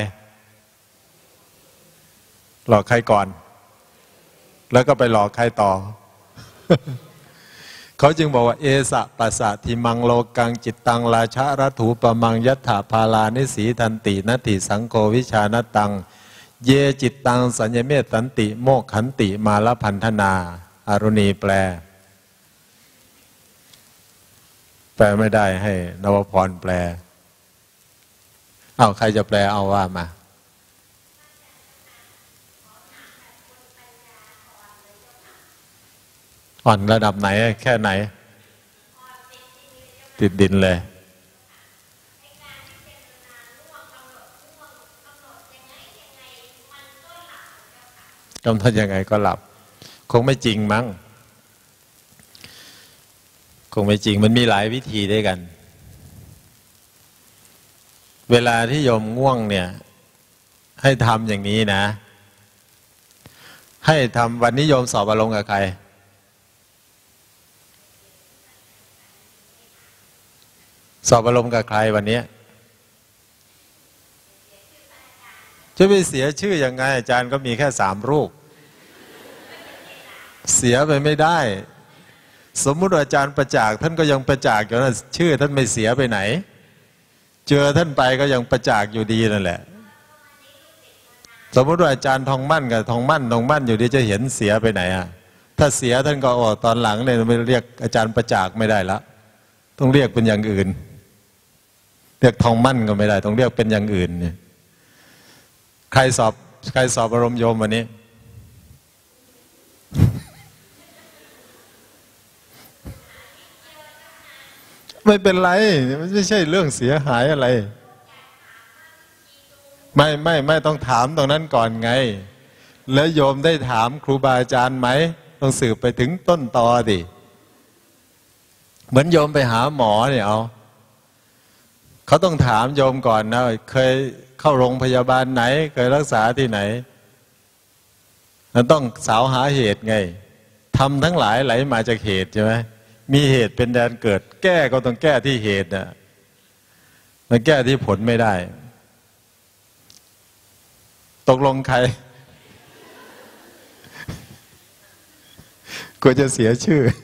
หลอกใครก่อนแล้วก็ไปหลอกใครต่อ เขาจึงบอกว่าเอสะปัสสะทิมังโลกังจิตตังราชะรัถูปมังยัตถาภาลานิสีทันตินัตถิสังโฆวิชานตังเยจิตตังสัญญเมตสันติโมกขันติมาลพันธนาอารุณีแปลแปลไม่ได้ให้นวพรแปลเอาใครจะแปลเอาว่ามาอ่อนระดับไหนแค่ไหนติดดินเลยกำหนดยังไงก็หลับคงไม่จริงมั้งคงไม่จริงมันมีหลายวิธีด้วยกันเวลาที่โยมง่วงเนี่ยให้ทำอย่างนี้นะให้ทำวันนี้โยมสอบอารมณ์กับใครสอบอารมณ์กับใครวันนี้จะไปเสียชื่อยังไงอาจารย์ก็มีแค่สามรูปเสียไปไม่ได้สมมุติว่าอาจารย์ประจักษ์ท่านก็ยังประจักษ์อยู่นะชื่อท่านไม่เสียไปไหนเจอท่านไปก็ยังประจักษ์อยู่ดีนั่นแหละสมมุติว่าอาจารย์ทองมั่นกับทองมั่นทองมั่นอยู่ดีจะเห็นเสียไปไหนอ่ะถ้าเสียท่านก็โอ้ตอนหลังเนี่ยไม่เรียกอาจารย์ประจักษ์ไม่ได้ละต้องเรียกเป็นอย่างอื่นเรียกทองมั่นก็ไม่ได้ต้องเรียกเป็นอย่างอื่นเนี่ยใครสอบใครสอบอารมณ์โยมวันนี้ไม่เป็นไรมันไม่ใช่เรื่องเสียหายอะไรไม่ไม่ไม่ต้องถามตรงนั้นก่อนไงแล้วโยมได้ถามครูบาอาจารย์ไหมต้องสืบไปถึงต้นตอดิเหมือนโยมไปหาหมอเนี่ยเอาเขาต้องถามโยมก่อนนะเคยเข้าโรงพยาบาลไหนเคยรักษาที่ไหนมันต้องสาวหาเหตุไงทำทั้งหลายไหลมาจากเหตุใช่ไหมมีเหตุเป็นแดนเกิดแก้ก็ต้องแก้ที่เหตุนะมันแก้ที่ผลไม่ได้ตกลงใครกลัวจะเสียชื่อ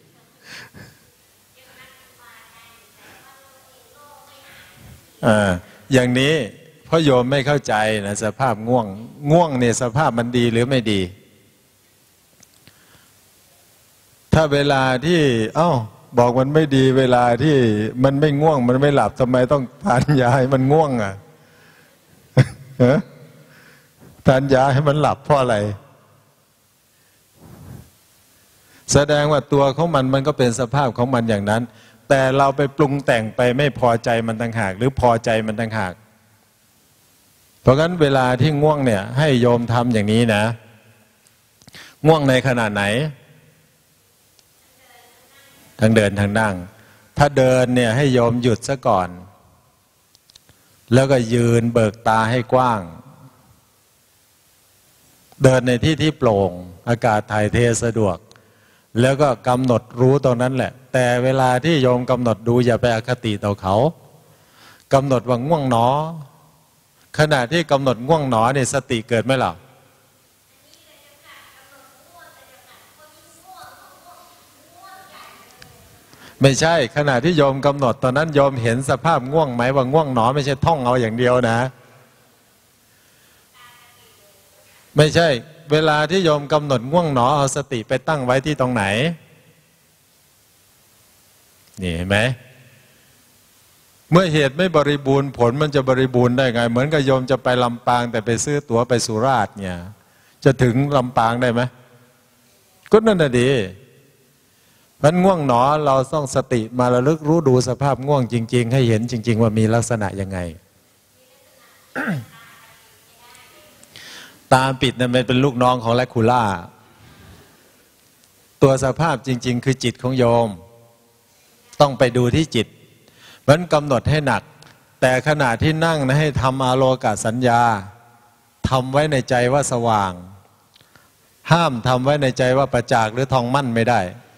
อ่าอย่างนี้เพราะโยมไม่เข้าใจนะสภาพง่วงง่วงเนี่ยสภาพมันดีหรือไม่ดีถ้าเวลาที่เอ้าบอกมันไม่ดีเวลาที่มันไม่ง่วงมันไม่หลับทำไมต้องทานยาให้มันง่วงอ่ะ ทานยาให้มันหลับเพราะอะไรแสดงว่าตัวของมันมันก็เป็นสภาพของมันอย่างนั้นแต่เราไปปรุงแต่งไปไม่พอใจมันต่างหากหรือพอใจมันต่างหากเพราะงั้นเวลาที่ง่วงเนี่ยให้โยมทำอย่างนี้นะง่วงในขณะไหนทั้งเดินทั้งนั่งถ้าเดินเนี่ยให้โยมหยุดซะก่อนแล้วก็ยืนเบิกตาให้กว้างเดินในที่ที่โปร่งอากาศถ่ายเทสะดวกแล้วก็กำหนดรู้ตรงนั้นแหละแต่เวลาที่โยมกำหนดดูอย่าไปอคติต่อเขากำหนดว่าง่วงหนอขณะที่กำหนดง่วงหนอเนี่ยสติเกิดไหมล่ะไม่ใช่ขณะที่โยมกำหนดตอนนั้นโยมเห็นสภาพง่วงไหมว่าง่วงหนอไม่ใช่ท่องเอาอย่างเดียวนะไม่ใช่เวลาที่โยมกำหนดง่วงหนอเอาสติไปตั้งไว้ที่ตรงไหนนี่เห็นไหมเมื่อเหตุไม่บริบูรณ์ผลมันจะบริบูรณ์ได้ไงเหมือนกับโยมจะไปลำปางแต่ไปซื้อตั๋วไปสุราษฎร์เนี่ยจะถึงลำปางได้ไหมก็นั่นน่ะดีมันง่วงหนอเราต้องสติมาระลึกรู้ดูสภาพง่วงจริงๆให้เห็นจริงๆว่ามีลักษณะยังไง ตาปิดนั่นเป็นลูกน้องของแลคูล่าตัวสภาพจริงๆคือจิตของโยมต้องไปดูที่จิตมันกำหนดให้หนักแต่ขณะที่นั่งนะให้ทำอาโลกสัญญาทำไว้ในใจว่าสว่างห้ามทำไว้ในใจว่าประจักษ์หรือทองมั่นไม่ได้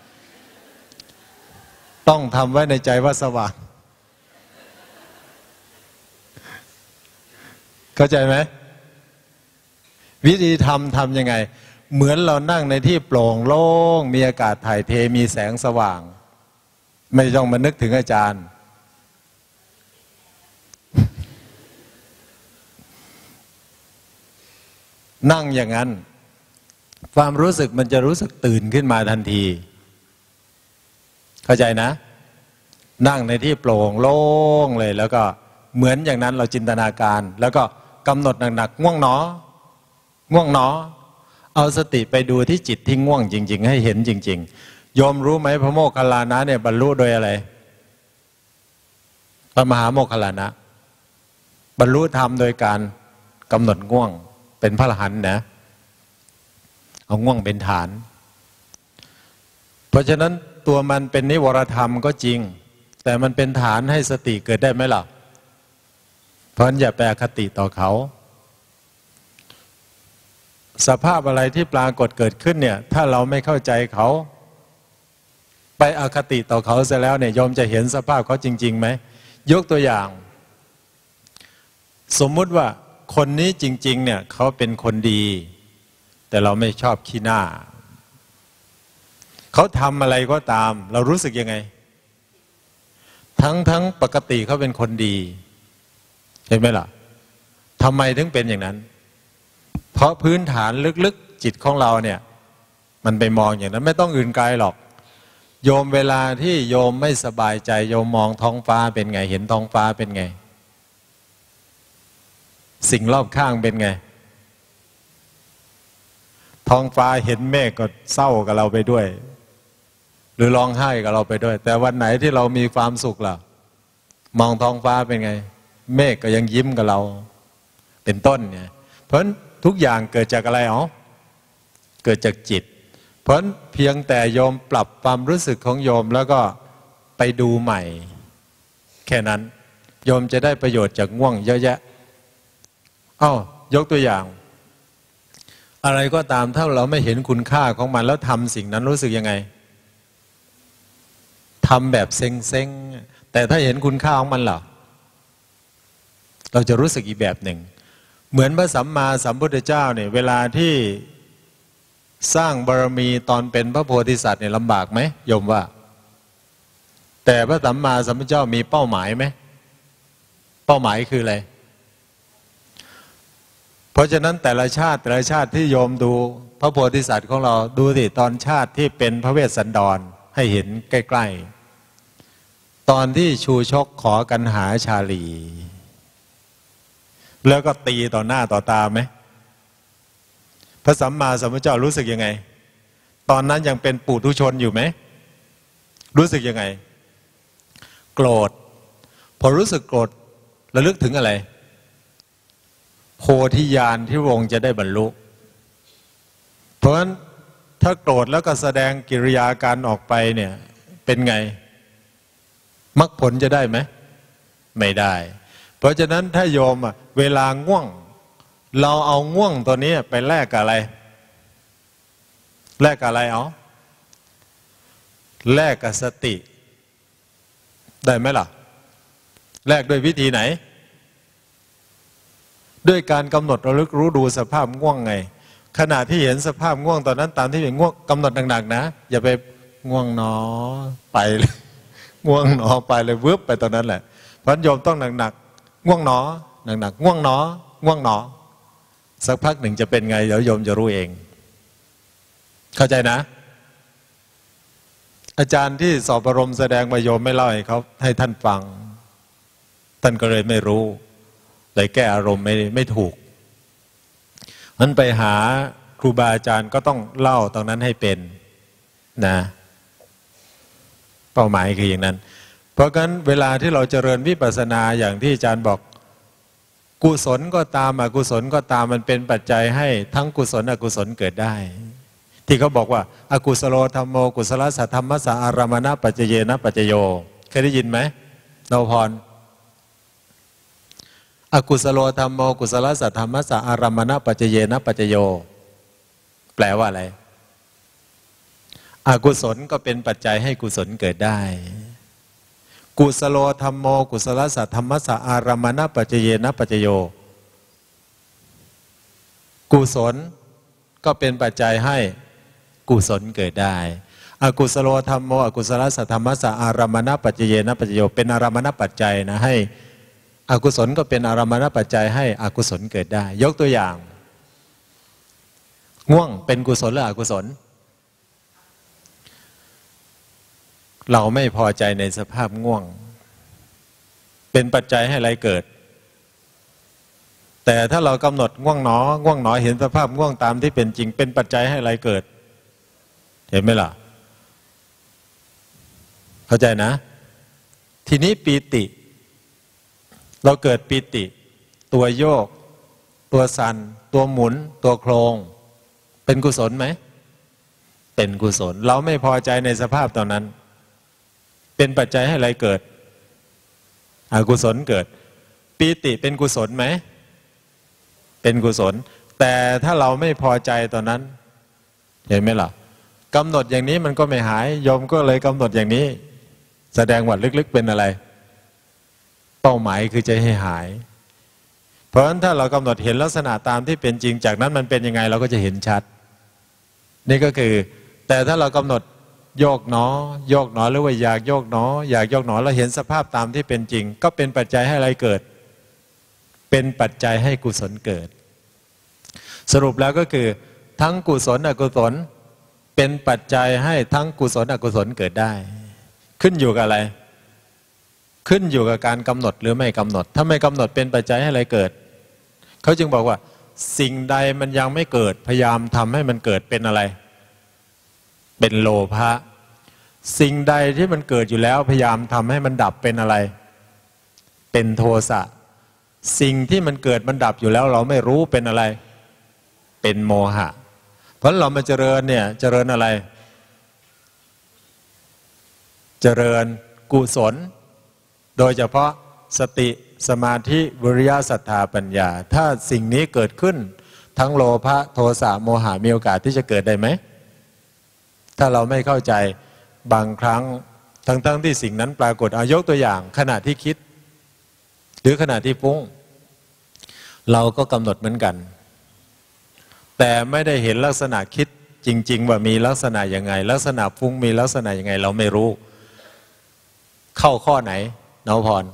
ต้องทำไว้ในใจว่าสว่างเข้าใจไหมวิธีทำทำยังไงเหมือนเรานั่งในที่โปร่งโล่งมีอากาศถ่ายเทมีแสงสว่างไม่ต้องมานึกถึงอาจารย์นั่งอย่างนั้นความรู้สึกมันจะรู้สึกตื่นขึ้นมาทันทีเข้าใจนะนั่งในที่โปร่งโล่งเลยแล้วก็เหมือนอย่างนั้นเราจินตนาการแล้วก็กำหนดหนักๆง่วงหนอง่วงหนอเอาสติไปดูที่จิตที่ง่วงจริงๆให้เห็นจริงๆโยมรู้ไหมพระโมคคัลลานะเนี่ยบรรลุโดยอะไรพระมหาโมคคัลลานะบรรลุธรรมโดยการกำหนดง่วงเป็นพระอรหันต์นะเอาง่วงเป็นฐานเพราะฉะนั้นตัวมันเป็นนิวรธรรมก็จริงแต่มันเป็นฐานให้สติเกิดได้ไหมล่ะเพราะฉะนั้นอย่าไปอคติต่อเขาสภาพอะไรที่ปรากฏเกิดขึ้นเนี่ยถ้าเราไม่เข้าใจเขาไปอคติต่อเขาเสียแล้วเนี่ยโยมจะเห็นสภาพเขาจริงๆไหมยกตัวอย่างสมมุติว่าคนนี้จริงๆเนี่ยเขาเป็นคนดีแต่เราไม่ชอบขี้หน้าเขาทำอะไรก็ตามเรารู้สึกยังไงทั้งทั้งปกติเขาเป็นคนดีเห็นไหมล่ะทำไมถึงเป็นอย่างนั้นเพราะพื้นฐานลึกๆจิตของเราเนี่ยมันไปมองอย่างนั้นไม่ต้องอื่นไกลหรอกโยมเวลาที่โยมไม่สบายใจโยมมองท้องฟ้าเป็นไงเห็นท้องฟ้าเป็นไงสิ่งรอบข้างเป็นไงท้องฟ้าเห็นเมฆก็เศร้ากับเราไปด้วยหรือร้องไห้กับเราไปด้วยแต่วันไหนที่เรามีความสุขล่ะมองท้องฟ้าเป็นไงเมฆก็ยังยิ้มกับเราเป็นต้นเนี่ยเพราะทุกอย่างเกิดจากอะไรอ๋อเกิดจากจิตเพราะเพียงแต่โยมปรับความรู้สึกของโยมแล้วก็ไปดูใหม่แค่นั้นโยมจะได้ประโยชน์จากง่วงเยอะแยะอ้าวยกตัวอย่างอะไรก็ตามถ้าเราไม่เห็นคุณค่าของมันแล้วทำสิ่งนั้นรู้สึกยังไงทำแบบเซ็งๆแต่ถ้าเห็นคุณค่าของมันล่ะเราจะรู้สึกอีกแบบหนึ่งเหมือนพระสัมมาสัมพุทธเจ้าเนี่ยเวลาที่สร้างบารมีตอนเป็นพระโพธิสัตว์เนี่ยลำบากไหมโยมว่าแต่พระสัมมาสัมพุทธเจ้ามีเป้าหมายไหมเป้าหมายคืออะไรเพราะฉะนั้นแต่ละชาติแต่ละชาติที่โยมดูพระโพธิสัตว์ของเราดูสิตอนชาติที่เป็นพระเวสสันดรให้เห็นใกล้ๆตอนที่ชูชกขอกันหาชาลีแล้วก็ตีต่อหน้าต่อตาไหมพระสัมมาสัมพุทธเจ้ารู้สึกยังไงตอนนั้นยังเป็นปุถุชนอยู่ไหมรู้สึกยังไงโกรธพอรู้สึกโกรธระลึกถึงอะไรโพธิญาณที่พระองค์จะได้บรรลุเพราะฉะนั้นถ้าโกรธแล้วก็แสดงกิริยาการออกไปเนี่ยเป็นไงมรรคผลจะได้ไหมไม่ได้เพราะฉะนั้นถ้าโยมอ่ะเวลาง่วงเราเอาง่วงตัวนี้ไปแลกกับอะไรแลกกับอะไรเอาแลกกับสติได้ไหมล่ะแลกด้วยวิธีไหนด้วยการกำหนดระลึกรู้ดูสภาพง่วงไงขณะที่เห็นสภาพง่วงตอนนั้นตามที่เป็นง่วงกำหนดหนักๆนะอย่าไปง่วงหนอไปเลยง่วงหนอไปเลยวืบไปตอนนั้นแหละเพราะโยมต้องหนักๆง่วงหนอหนักๆง่วงหนอง่วงหนอสักพักหนึ่งจะเป็นไงเดี๋ยวโยมจะรู้เองเข้าใจนะอาจารย์ที่สอบอารมณ์แสดงมาโยมไม่เล่าให้เขาให้ท่านฟังท่านก็เลยไม่รู้เลยแก้อารมณ์ไม่ไม่ถูกมันไปหาครูบาอาจารย์ก็ต้องเล่าตรงนั้นให้เป็นนะเป้าหมายคืออย่างนั้นเพราะงั้นเวลาที่เราเจริญวิปัสสนาอย่างที่อาจารย์บอกกุศลก็ตามอกุศลก็ตามมันเป็นปัจจัยให้ทั้งกุศลอกุศลเกิดได้ที่เขาบอกว่าอกุศโลธัมโมกุศลสัทธัมมัสสะอารามณปัจเจเยนะปัจจโยเคยได้ยินไหมนวพรอกุศโลธัมโมกุศลสัทธัมมัสสะอารามณปัจเจเยนะปัจจโยแปลว่าอะไรอกุศลก็เป็นปัจจัยให้กุศลเกิดได้กุศโลธัมโมกุศลสัทธัมมัสสะอารามณปัจเจเยนะปัจจโยกุศลก็เป็นปัจจัยให้กุศลเกิดได้อกุศโลธัมโมอกุศลสัทธัมมัสสะอารามณปัจเจเยนะปัจจโยเป็นอารามณปัจจัยนะให้อกุศลก็เป็นอารามณปัจจัยให้อกุศลเกิดได้ยกตัวอย่างง่วงเป็นกุศลหรืออกุศลเราไม่พอใจในสภาพง่วงเป็นปัจจัยให้อะไรเกิดแต่ถ้าเรากำหนดง่วงหนอง่วงหนอเห็นสภาพง่วงตามที่เป็นจริงเป็นปัจจัยให้อะไรเกิดเห็นไหมล่ะเข้าใจนะทีนี้ปีติเราเกิดปีติตัวโยกตัวสั่นตัวหมุนตัวโครงเป็นกุศลไหมเป็นกุศลเราไม่พอใจในสภาพตอนนั้นเป็นปัจจัยให้อะไรเกิดอกุศลเกิดปีติเป็นกุศลไหมเป็นกุศลแต่ถ้าเราไม่พอใจตอนนั้นเห็นไหมล่ะกำหนดอย่างนี้มันก็ไม่หายโยมก็เลยกำหนดอย่างนี้แสดงว่าลึกๆเป็นอะไรเป้าหมายคือจะให้หายเพราะฉะนั้นถ้าเรากำหนดเห็นลักษณะตามที่เป็นจริงจากนั้นมันเป็นยังไงเราก็จะเห็นชัดนี่ก็คือแต่ถ้าเรากำหนดโยกหนอโยกหนอหรือว่าอยากโยกหนออยากโยกหนอแล้วเห็นสภาพตามที่เป็นจริงก็เป็นปัจจัยให้อะไรเกิดเป็นปัจจัยให้กุศลเกิดสรุปแล้วก็คือทั้งกุศลอกุศลเป็นปัจจัยให้ทั้งกุศลอกุศลเกิดได้ขึ้นอยู่กับอะไรขึ้นอยู่กับการกำหนดหรือไม่กำหนดถ้าไม่กำหนดเป็นปัจจัยให้อะไรเกิดเขาจึงบอกว่าสิ่งใดมันยังไม่เกิดพยายามทำให้มันเกิดเป็นอะไรเป็นโลภะสิ่งใดที่มันเกิดอยู่แล้วพยายามทำให้มันดับเป็นอะไรเป็นโทสะสิ่งที่มันเกิดมันดับอยู่แล้วเราไม่รู้เป็นอะไรเป็นโมหะเพราะเรามาเจริญเนี่ยเจริญอะไรเจริญกุศลโดยเฉพาะสติสมาธิวิริยะศรัทธาปัญญาถ้าสิ่งนี้เกิดขึ้นทั้งโลภะโทสะโมหะมีโอกาสที่จะเกิดได้ไหมถ้าเราไม่เข้าใจบางครั้งทั้งๆที่สิ่งนั้นปรากฏเอายกตัวอย่างขณะที่คิดหรือขณะที่ฟุ้งเราก็กำหนดเหมือนกันแต่ไม่ได้เห็นลักษณะคิดจริงๆว่ามีลักษณะยังไงลักษณะฟุ้งมีลักษณะยังไงเราไม่รู้เข้าข้อไหนนวพร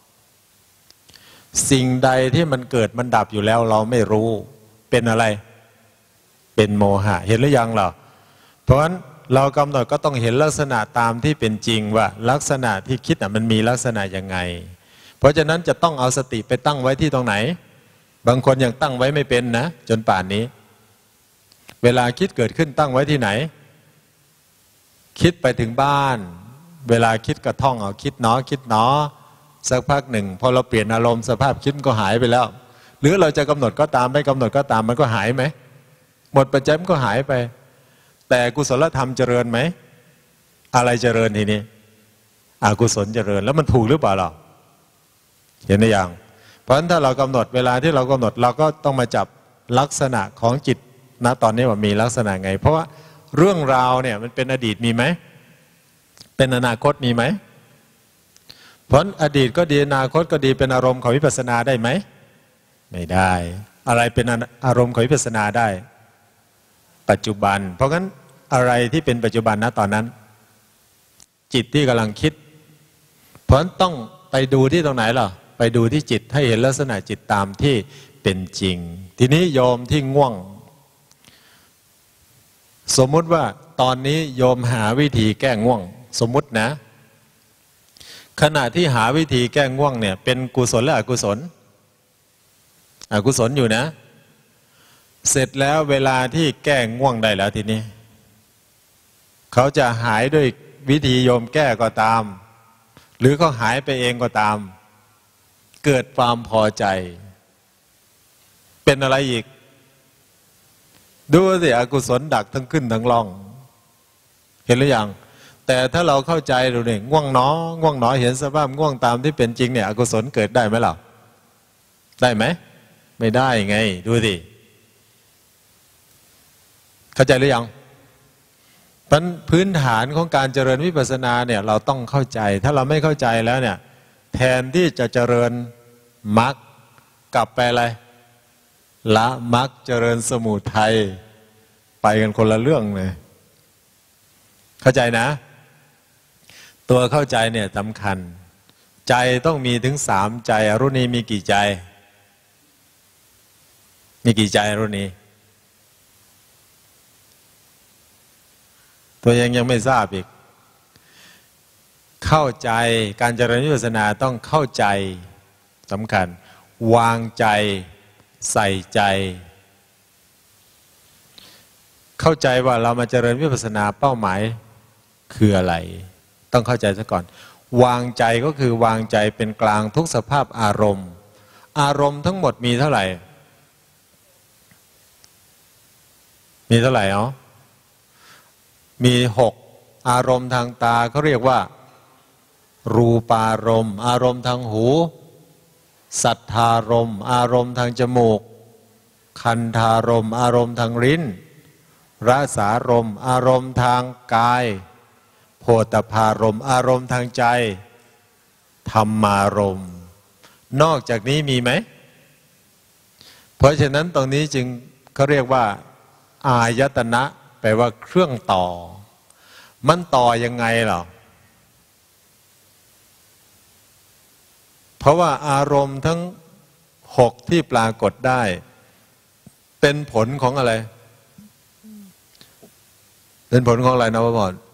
สิ่งใดที่มันเกิดมันดับอยู่แล้วเราไม่รู้เป็นอะไรเป็นโมหะเห็นหรือยังเราเพราะฉะนั้นเรากำหนดก็ต้องเห็นลักษณะตามที่เป็นจริงว่าลักษณะที่คิดอ่ะมันมีลักษณะยังไงเพราะฉะนั้นจะต้องเอาสติไปตั้งไว้ที่ตรงไหนบางคนยังตั้งไว้ไม่เป็นนะจนป่านนี้เวลาคิดเกิดขึ้นตั้งไว้ที่ไหนคิดไปถึงบ้านเวลาคิดก็ท่องเอาคิดเนาะคิดเนาะสักพักหนึ่งพอเราเปลี่ยนอารมณ์สภาพคิดก็หายไปแล้วหรือเราจะกำหนดก็ตามไม่กำหนดก็ตามมันก็หายไหมหมดปัจจัยมันก็หายไปแต่กุศลธรรมเจริญไหมอะไรเจริญทีนี้อกุศลเจริญแล้วมันถูกหรือเปล่าล่ะเห็นหรือยังเพราะฉะนั้นถ้าเรากำหนดเวลาที่เรากำหนดเราก็ต้องมาจับลักษณะของจิตณตอนนี้ว่ามีลักษณะไงเพราะว่าเรื่องราวเนี่ยมันเป็นอดีตมีไหมเป็นอนาคตมีไหมเพราะอดีตก็ดีอนาคตก็ดีเป็นอารมณ์ของวิปัสสนาได้ไหมไม่ได้อะไรเป็นอารมณ์ของวิปัสสนาได้ปัจจุบันเพราะงั้นอะไรที่เป็นปัจจุบันณตอนนั้นจิตที่กำลังคิดเพราะฉะนั้นต้องไปดูที่ตรงไหนล่ะไปดูที่จิตให้เห็นลักษณะจิตตามที่เป็นจริงทีนี้โยมที่ง่วงสมมุติว่าตอนนี้โยมหาวิธีแก้ง่วงสมมุตินะขณะที่หาวิธีแก้ง่วงเนี่ยเป็นกุศลและอกุศลอกุศลอยู่นะเสร็จแล้วเวลาที่แก้ง่วงได้แล้วทีนี้เขาจะหายด้วยวิธีโยมแก้ก็ตามหรือเขาหายไปเองก็ตามเกิดความพอใจเป็นอะไรอีกดูสิอกุศลดักทั้งขึ้นทั้งล่องเห็นหรือยังแต่ถ้าเราเข้าใจดูเนี่ยง่วงหนอง่วงหนอเห็นสภาพง่วงตามที่เป็นจริงเนี่ยอกุศลเกิดได้ไหมล่ะได้ไหมไม่ได้ไงดูสิเข้าใจหรือยังพื้นฐานของการเจริญวิปัสสนาเนี่ยเราต้องเข้าใจถ้าเราไม่เข้าใจแล้วเนี่ยแทนที่จะเจริญมรรคกลับไปอะไรละมรรคเจริญสมุทัยไปกันคนละเรื่องเลยเข้าใจนะตัวเข้าใจเนี่ยสำคัญใจต้องมีถึงสามใจอรุณีมีกี่ใจมีกี่ใจอรุณีตัวยังยังไม่ทราบอีกเข้าใจการเจริญวิปัสสนาต้องเข้าใจสำคัญวางใจใส่ใจเข้าใจว่าเรามาเจริญวิปัสสนาเป้าหมายคืออะไรต้องเข้าใจซะก่อนวางใจก็คือวางใจเป็นกลางทุกสภาพอารมณ์อารมณ์ทั้งหมดมีเท่าไหร่มีเท่าไหร่อ๋อมีหกอารมณ์ทางตาเขาเรียกว่ารูปารมณ์อารมณ์ทางหูสัทธารมณ์อารมณ์ทางจมูกคันธารมณ์อารมณ์ทางลิ้นรสารมณ์อารมณ์ทางกายโผฏฐัพารมณ์อารมณ์ทางใจธรรมารมณ์นอกจากนี้มีไหมเพราะฉะนั้นตรงนี้จึงเขาเรียกว่าอายตนะแปลว่าเครื่องต่อมันต่อยังไงหรอเพราะว่าอารมณ์ทั้งหกที่ปรากฏได้เป็นผลของอะไรเป็นผลของอะไรนะพ่อพร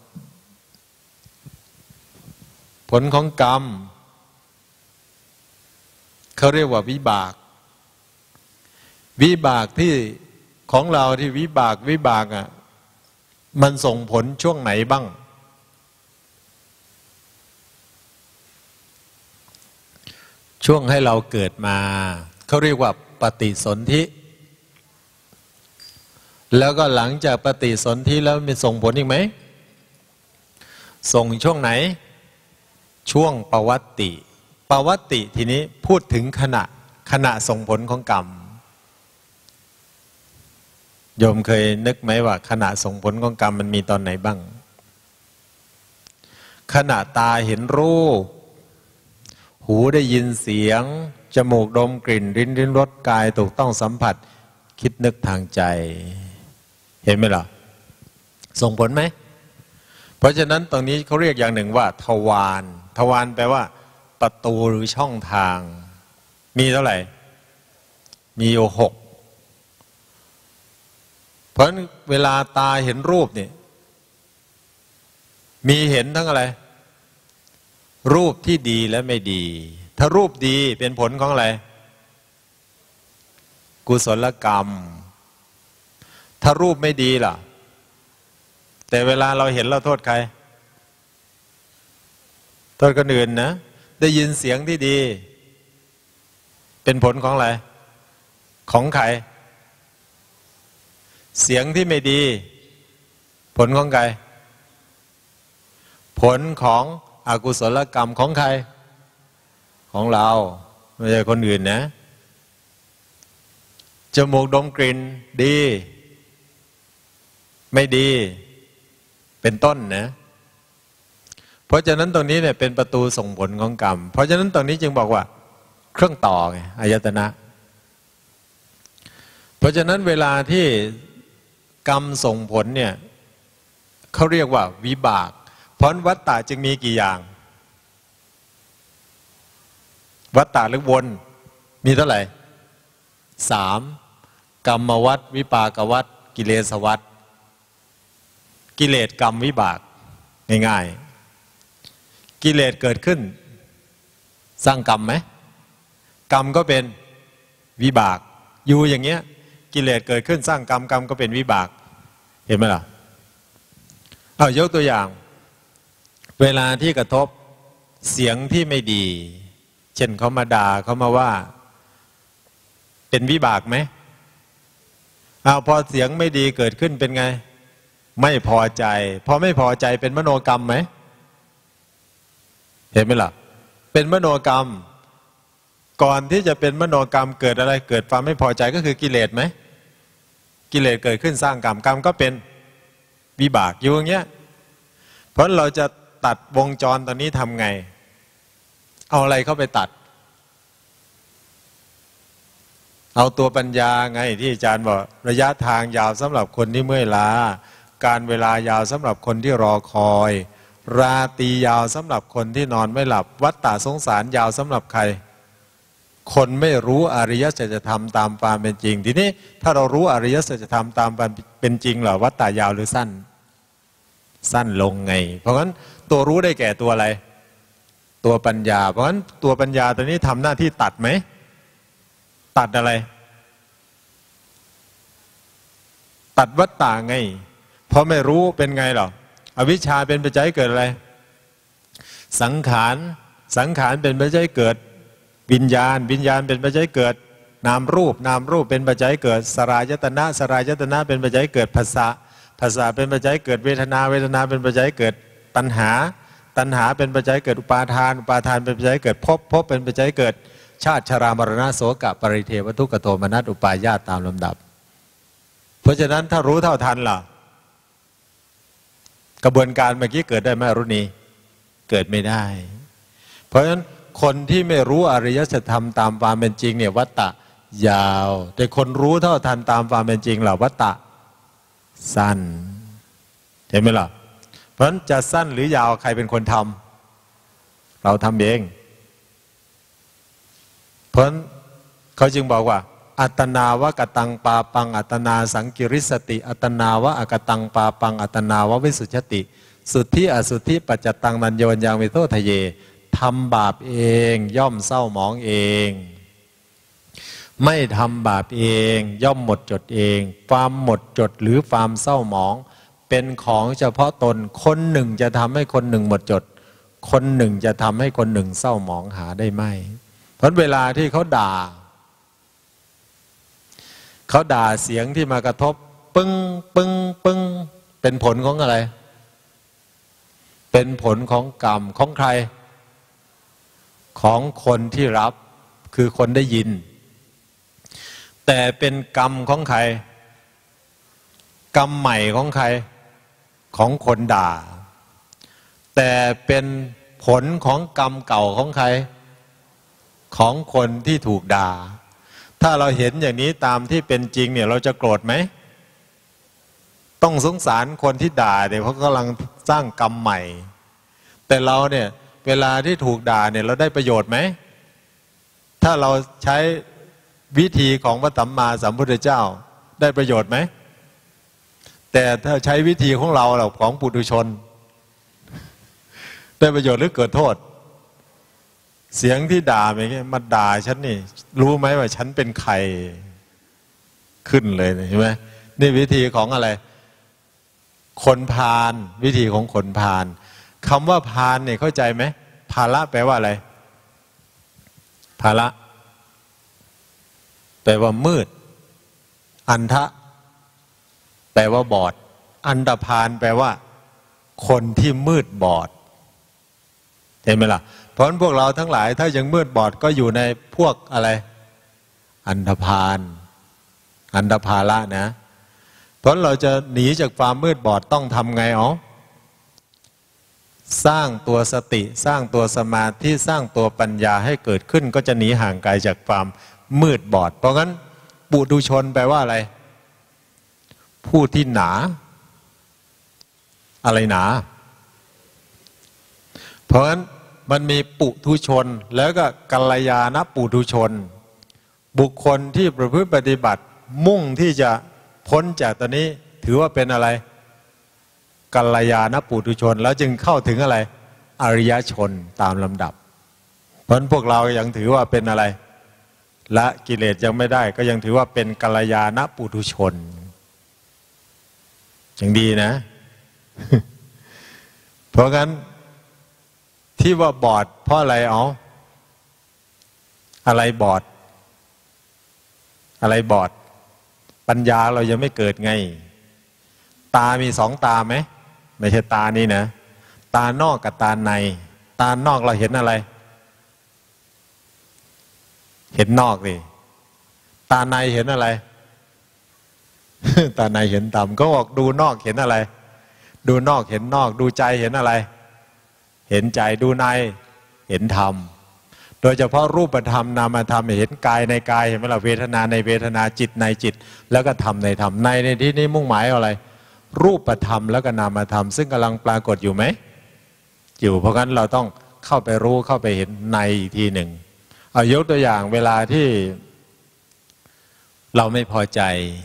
ผลของกรรมเขาเรียกว่าวิบากวิบากที่ของเราที่วิบากวิบากอ่ะมันส่งผลช่วงไหนบ้างช่วงให้เราเกิดมาเขาเรียกว่าปฏิสนธิแล้วก็หลังจากปฏิสนธิแล้วมีส่งผลอีกไหมส่งช่วงไหนช่วงปวัตติปวัตติทีนี้พูดถึงขณะขณะส่งผลของกรรมโยมเคยนึกไหมว่าขณะส่งผลของกรรมมันมีตอนไหนบ้างขณะตาเห็นรูปหูได้ยินเสียงจมูกดมกลิ่นลิ้นลิ้มรสกายถูกต้องสัมผัสคิดนึกทางใจเห็นไหมล่ะส่งผลไหมเพราะฉะนั้นตรงนี้เขาเรียกอย่างหนึ่งว่าทวารทวารแปลว่าประตูหรือช่องทางมีเท่าไหร่มีอยู่หกเพราะเวลาตาเห็นรูปเนี่ยมีเห็นทั้งอะไรรูปที่ดีและไม่ดีถ้ารูปดีเป็นผลของอะไรกุศลกรรมถ้ารูปไม่ดีล่ะแต่เวลาเราเห็นเราโทษใครโทษคนอื่นนะได้ยินเสียงที่ดีเป็นผลของอะไรของใครเสียงที่ไม่ดีผลของใครผลของอกุศลกรรมของใครของเราไม่ใช่คนอื่นนะจมูกดมกลิ่นดีไม่ดีเป็นต้นนะเพราะฉะนั้นตรงนี้เนี่ยเป็นประตูส่งผลของกรรมเพราะฉะนั้นตรงนี้จึงบอกว่าเครื่องต่อไงอายตนะเพราะฉะนั้นเวลาที่กรรมส่งผลเนี่ยเขาเรียกว่าวิบากเพราะวัฏฏะจึงมีกี่อย่างวัฏฏะหรือวนมีเท่าไหร่สามกรรมวัฏวิปากวัฏกิเลสวัฏกิเลสกรรมวิบากง่ายๆกิเลสเกิดขึ้นสร้างกรรมไหมกรรมก็เป็นวิบากอยู่อย่างเงี้ยกิเลสเกิดขึ้นสร้างกรรมกรรมก็เป็นวิบากเห็นไหมล่ะเอายกตัวอย่างเวลาที่กระทบเสียงที่ไม่ดีเช่นเขามาด่าเขามาว่าเป็นวิบากไหมเอาพอเสียงไม่ดีเกิดขึ้นเป็นไงไม่พอใจพอไม่พอใจเป็นมโนกรรมไหมเห็นไหมล่ะเป็นมโนกรรมก่อนที่จะเป็นมโนกรรมเกิดอะไรเกิดความไม่พอใจก็คือกิเลสไหมกิเลสเกิดขึ้นสร้างกรรมกรรมก็เป็นวิบากอยู่อย่างเงี้ยเพราะเราจะตัดวงจรตอนนี้ทำไงเอาอะไรเข้าไปตัดเอาตัวปัญญาไงที่อาจารย์บอกระยะทางยาวสำหรับคนที่เมื่อยล้าการเวลายาวสำหรับคนที่รอคอยราตรียาวสำหรับคนที่นอนไม่หลับวัฏฏะสงสารยาวสำหรับใครคนไม่รู้อริยสัจธรรมตามความเป็นจริงทีนี้ถ้าเรารู้อริยสัจธรรมตามความเป็นจริงเหรอวัฏฏะยาวหรือสั้นสั้นลงไงเพราะงั้นตัวรู้ได้แก่ตัวอะไรตัวปัญญาเพราะงั้นตัวปัญญาตัวนี้ทำหน้าที่ตัดไหมตัดอะไรตัดวัฏฏะไงเพราะไม่รู้เป็นไงหรออวิชชาเป็นปัจจัยเกิดอะไรสังขารสังขารเป็นปัจจัยเกิดวิญญาณวิญญาณเป็นปัจจัยเกิดนามรูปนามรูปเป็นปัจจัยเกิดสลายตนะสลายตนะเป็นปัจจัยเกิดภาษาภาษาเป็นปัจจัยเกิดเวทนาเวทนาเป็นปัจจัยเกิดตัณหาตัณหาเป็นปัจจัยเกิดอุปาทานอุปาทานเป็นปัจจัยเกิดภพภพเป็นปัจจัยเกิดชาติชรามรณะโสกะปริเทวทุกขโทมนัสอุปาญาตตามลำดับเพราะฉะนั้นถ้ารู้เท่าทันล่ะกระบวนการเมื่อกี้เกิดได้ไหมรุณีเกิดไม่ได้เพราะฉะนั้นคนที่ไม่รู้อริยสัจธรรมตามความเป็นจริงเนี่ยวัฏฏะยาวแต่คนรู้เท่าทันตามความเป็นจริงล่ะวัฏฏะสั้นเห็นไหมล่ะเพราะฉะนั้นจะสั้นหรือยาวใครเป็นคนทำเราทำเองเพราะฉะนั้นเขาจึงบอกว่าอัตนาวะกตังปาปังอัตนาสังกิริสติอัตนาวะอกตังปาปังอัตนาวะวิสุชติสุทธิอสุทธิปัจจตังนัญโยญยังวิโททะเยทำบาปเองย่อมเศร้าหมองเองไม่ทำบาปเองย่อมหมดจดเองความหมดจดหรือความเศร้าหมองเป็นของเฉพาะตนคนหนึ่งจะทำให้คนหนึ่งหมดจดคนหนึ่งจะทำให้คนหนึ่งเศร้าหมองหาได้ไหมเพราะเวลาที่เขาด่าเขาด่าเสียงที่มากระทบปึ้งปึ้งปึ้งเป็นผลของอะไรเป็นผลของกรรมของใครของคนที่รับคือคนได้ยินแต่เป็นกรรมของใครกรรมใหม่ของใครของคนด่าแต่เป็นผลของกรรมเก่าของใครของคนที่ถูกด่าถ้าเราเห็นอย่างนี้ตามที่เป็นจริงเนี่ยเราจะโกรธไหมต้องสงสารคนที่ด่าเดี๋ยวเขากำลังสร้างกรรมใหม่แต่เราเนี่ยเวลาที่ถูกด่าเนี่ยเราได้ประโยชน์ไหมถ้าเราใช้วิธีของพระสัมมาสัมพุทธเจ้าได้ประโยชน์ไหมแต่ถ้าใช้วิธีของเราเราของปุถุชนได้ประโยชน์หรือเกิดโทษเสียงที่ด่าอย่างเงี้ยมาด่าฉันนี่รู้ไหมว่าฉันเป็นใครขึ้นเลยเห็นไหมนี่วิธีของอะไรคนพาลวิธีของคนพาลคำว่าพาลเนี่ยเข้าใจไหมภาระแปลว่าอะไรภาระแปลว่ามืดอันทะแปลว่าบอดอันตพาลแปลว่าคนที่มืดบอดเห็นไหมล่ะเพราะฉะนั้นพวกเราทั้งหลายถ้ายังมืดบอดก็อยู่ในพวกอะไรอันธพาลอันธพาละนะเพราะเราจะหนีจากความมืดบอดต้องทำไงอ๋อสร้างตัวสติสร้างตัวสมาธิสร้างตัวปัญญาให้เกิดขึ้นก็จะหนีห่างไกลจากความมืดบอดเพราะงั้นปุถุชนแปลว่าอะไรผู้ที่หนาอะไรหนาเพราะฉะนั้นมันมีปุถุชนแล้วก็กัลยาณปุถุชนบุคคลที่ประพฤติปฏิบัติมุ่งที่จะพ้นจากตอนนี้ถือว่าเป็นอะไรกัลยาณปุถุชนแล้วจึงเข้าถึงอะไรอริยชนตามลำดับเพราะฉะนั้นพวกเรายังถือว่าเป็นอะไรละกิเลสยังไม่ได้ก็ยังถือว่าเป็นกัลยาณปุถุชนยังดีนะ เพราะงั้นที่ว่าบอดเพราะอะไรอ๋ออะไรบอดอะไรบอดปัญญาเรายังไม่เกิดไงตามีสองตาไหมไม่ใช่ตานี่นะตานอกกับตาในตานอกเราเห็นอะไรเห็นนอกดิตาในเห็นอะไร ตาในเห็นต่ำก็บอกดูนอกเห็นอะไรดูนอกเห็นนอกดูใจเห็นอะไรเห็นใจดูในเห็นธรรมโดยเฉพาะรูปธรรมนามธรรมเห็นกายในกายเห็นไหมล่ะเวทนาในเวทนาจิตในจิตแล้วก็ธรรมในธรรมในในที่นี้มุ่งหมายอะไรรูปธรรมแล้วก็นามธรรมซึ่งกำลังปรากฏอยู่ไหมอยู่เพราะงั้นเราต้องเข้าไปรู้เข้าไปเห็นในอีกทีหนึ่งเอายกตัวอย่างเวลาที่เราไม่พอใจ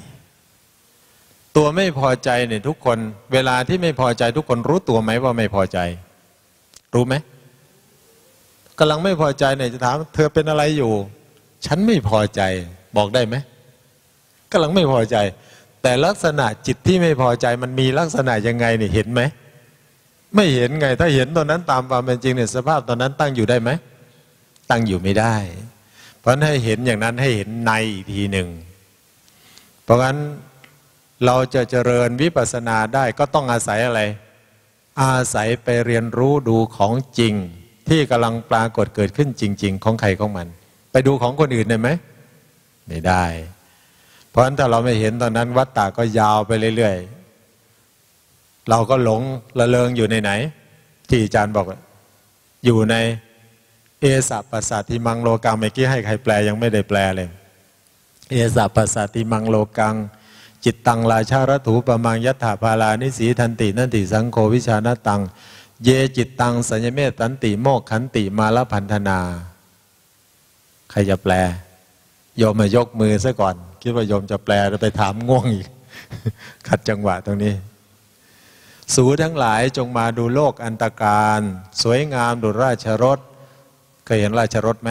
ตัวไม่พอใจเนี่ยทุกคนเวลาที่ไม่พอใจทุกคนรู้ตัวไหมว่าไม่พอใจรู้ไหมกำลังไม่พอใจเนี่ยจะถามเธอเป็นอะไรอยู่ฉันไม่พอใจบอกได้ไหมกำลังไม่พอใจแต่ลักษณะจิตที่ไม่พอใจมันมีลักษณะยังไงเนี่ยเห็นไหมไม่เห็นไงถ้าเห็นตอนนั้นตามความเป็นจริงเนี่ยสภาพตอนนั้นตั้งอยู่ได้ไหมตั้งอยู่ไม่ได้เพราะฉะนั้นให้เห็นอย่างนั้นให้เห็นในอีกทีหนึ่งเพราะงั้นเราจะเจริญวิปัสสนาได้ก็ต้องอาศัยอะไรอาศัยไปเรียนรู้ดูของจริงที่กำลังปรากฏเกิดขึ้นจริงๆของใครของมันไปดูของคนอื่นได้ไหมไม่ได้เพราะฉะนั้นถ้าเราไม่เห็นตอนนั้นวัฏฏะก็ยาวไปเรื่อยๆเราก็หลงระเริงอยู่ในไหนที่อาจารย์บอกอยู่ในเอสะปัสสติมังโลกังเมื่อกี้ให้ใครแปลยังไม่ได้แปลเลยเอสะปัสสติมังโลกังจิตตังราชารัถูปมังยัตถาภาลานิสีทันตินันติสังโฆวิชานตังเยจิตตังสัญญเมตตันติโมกขันติมาลพันธนาใครจะแปลโยมมายกมือซะก่อนคิดว่าโยมจะแปลจะไปถามง่วงอีก ขัดจังหวะตรงนี้สูทั้งหลายจงมาดูโลกอันตการสวยงามดุจราชรถเคยเห็นราชรถไหม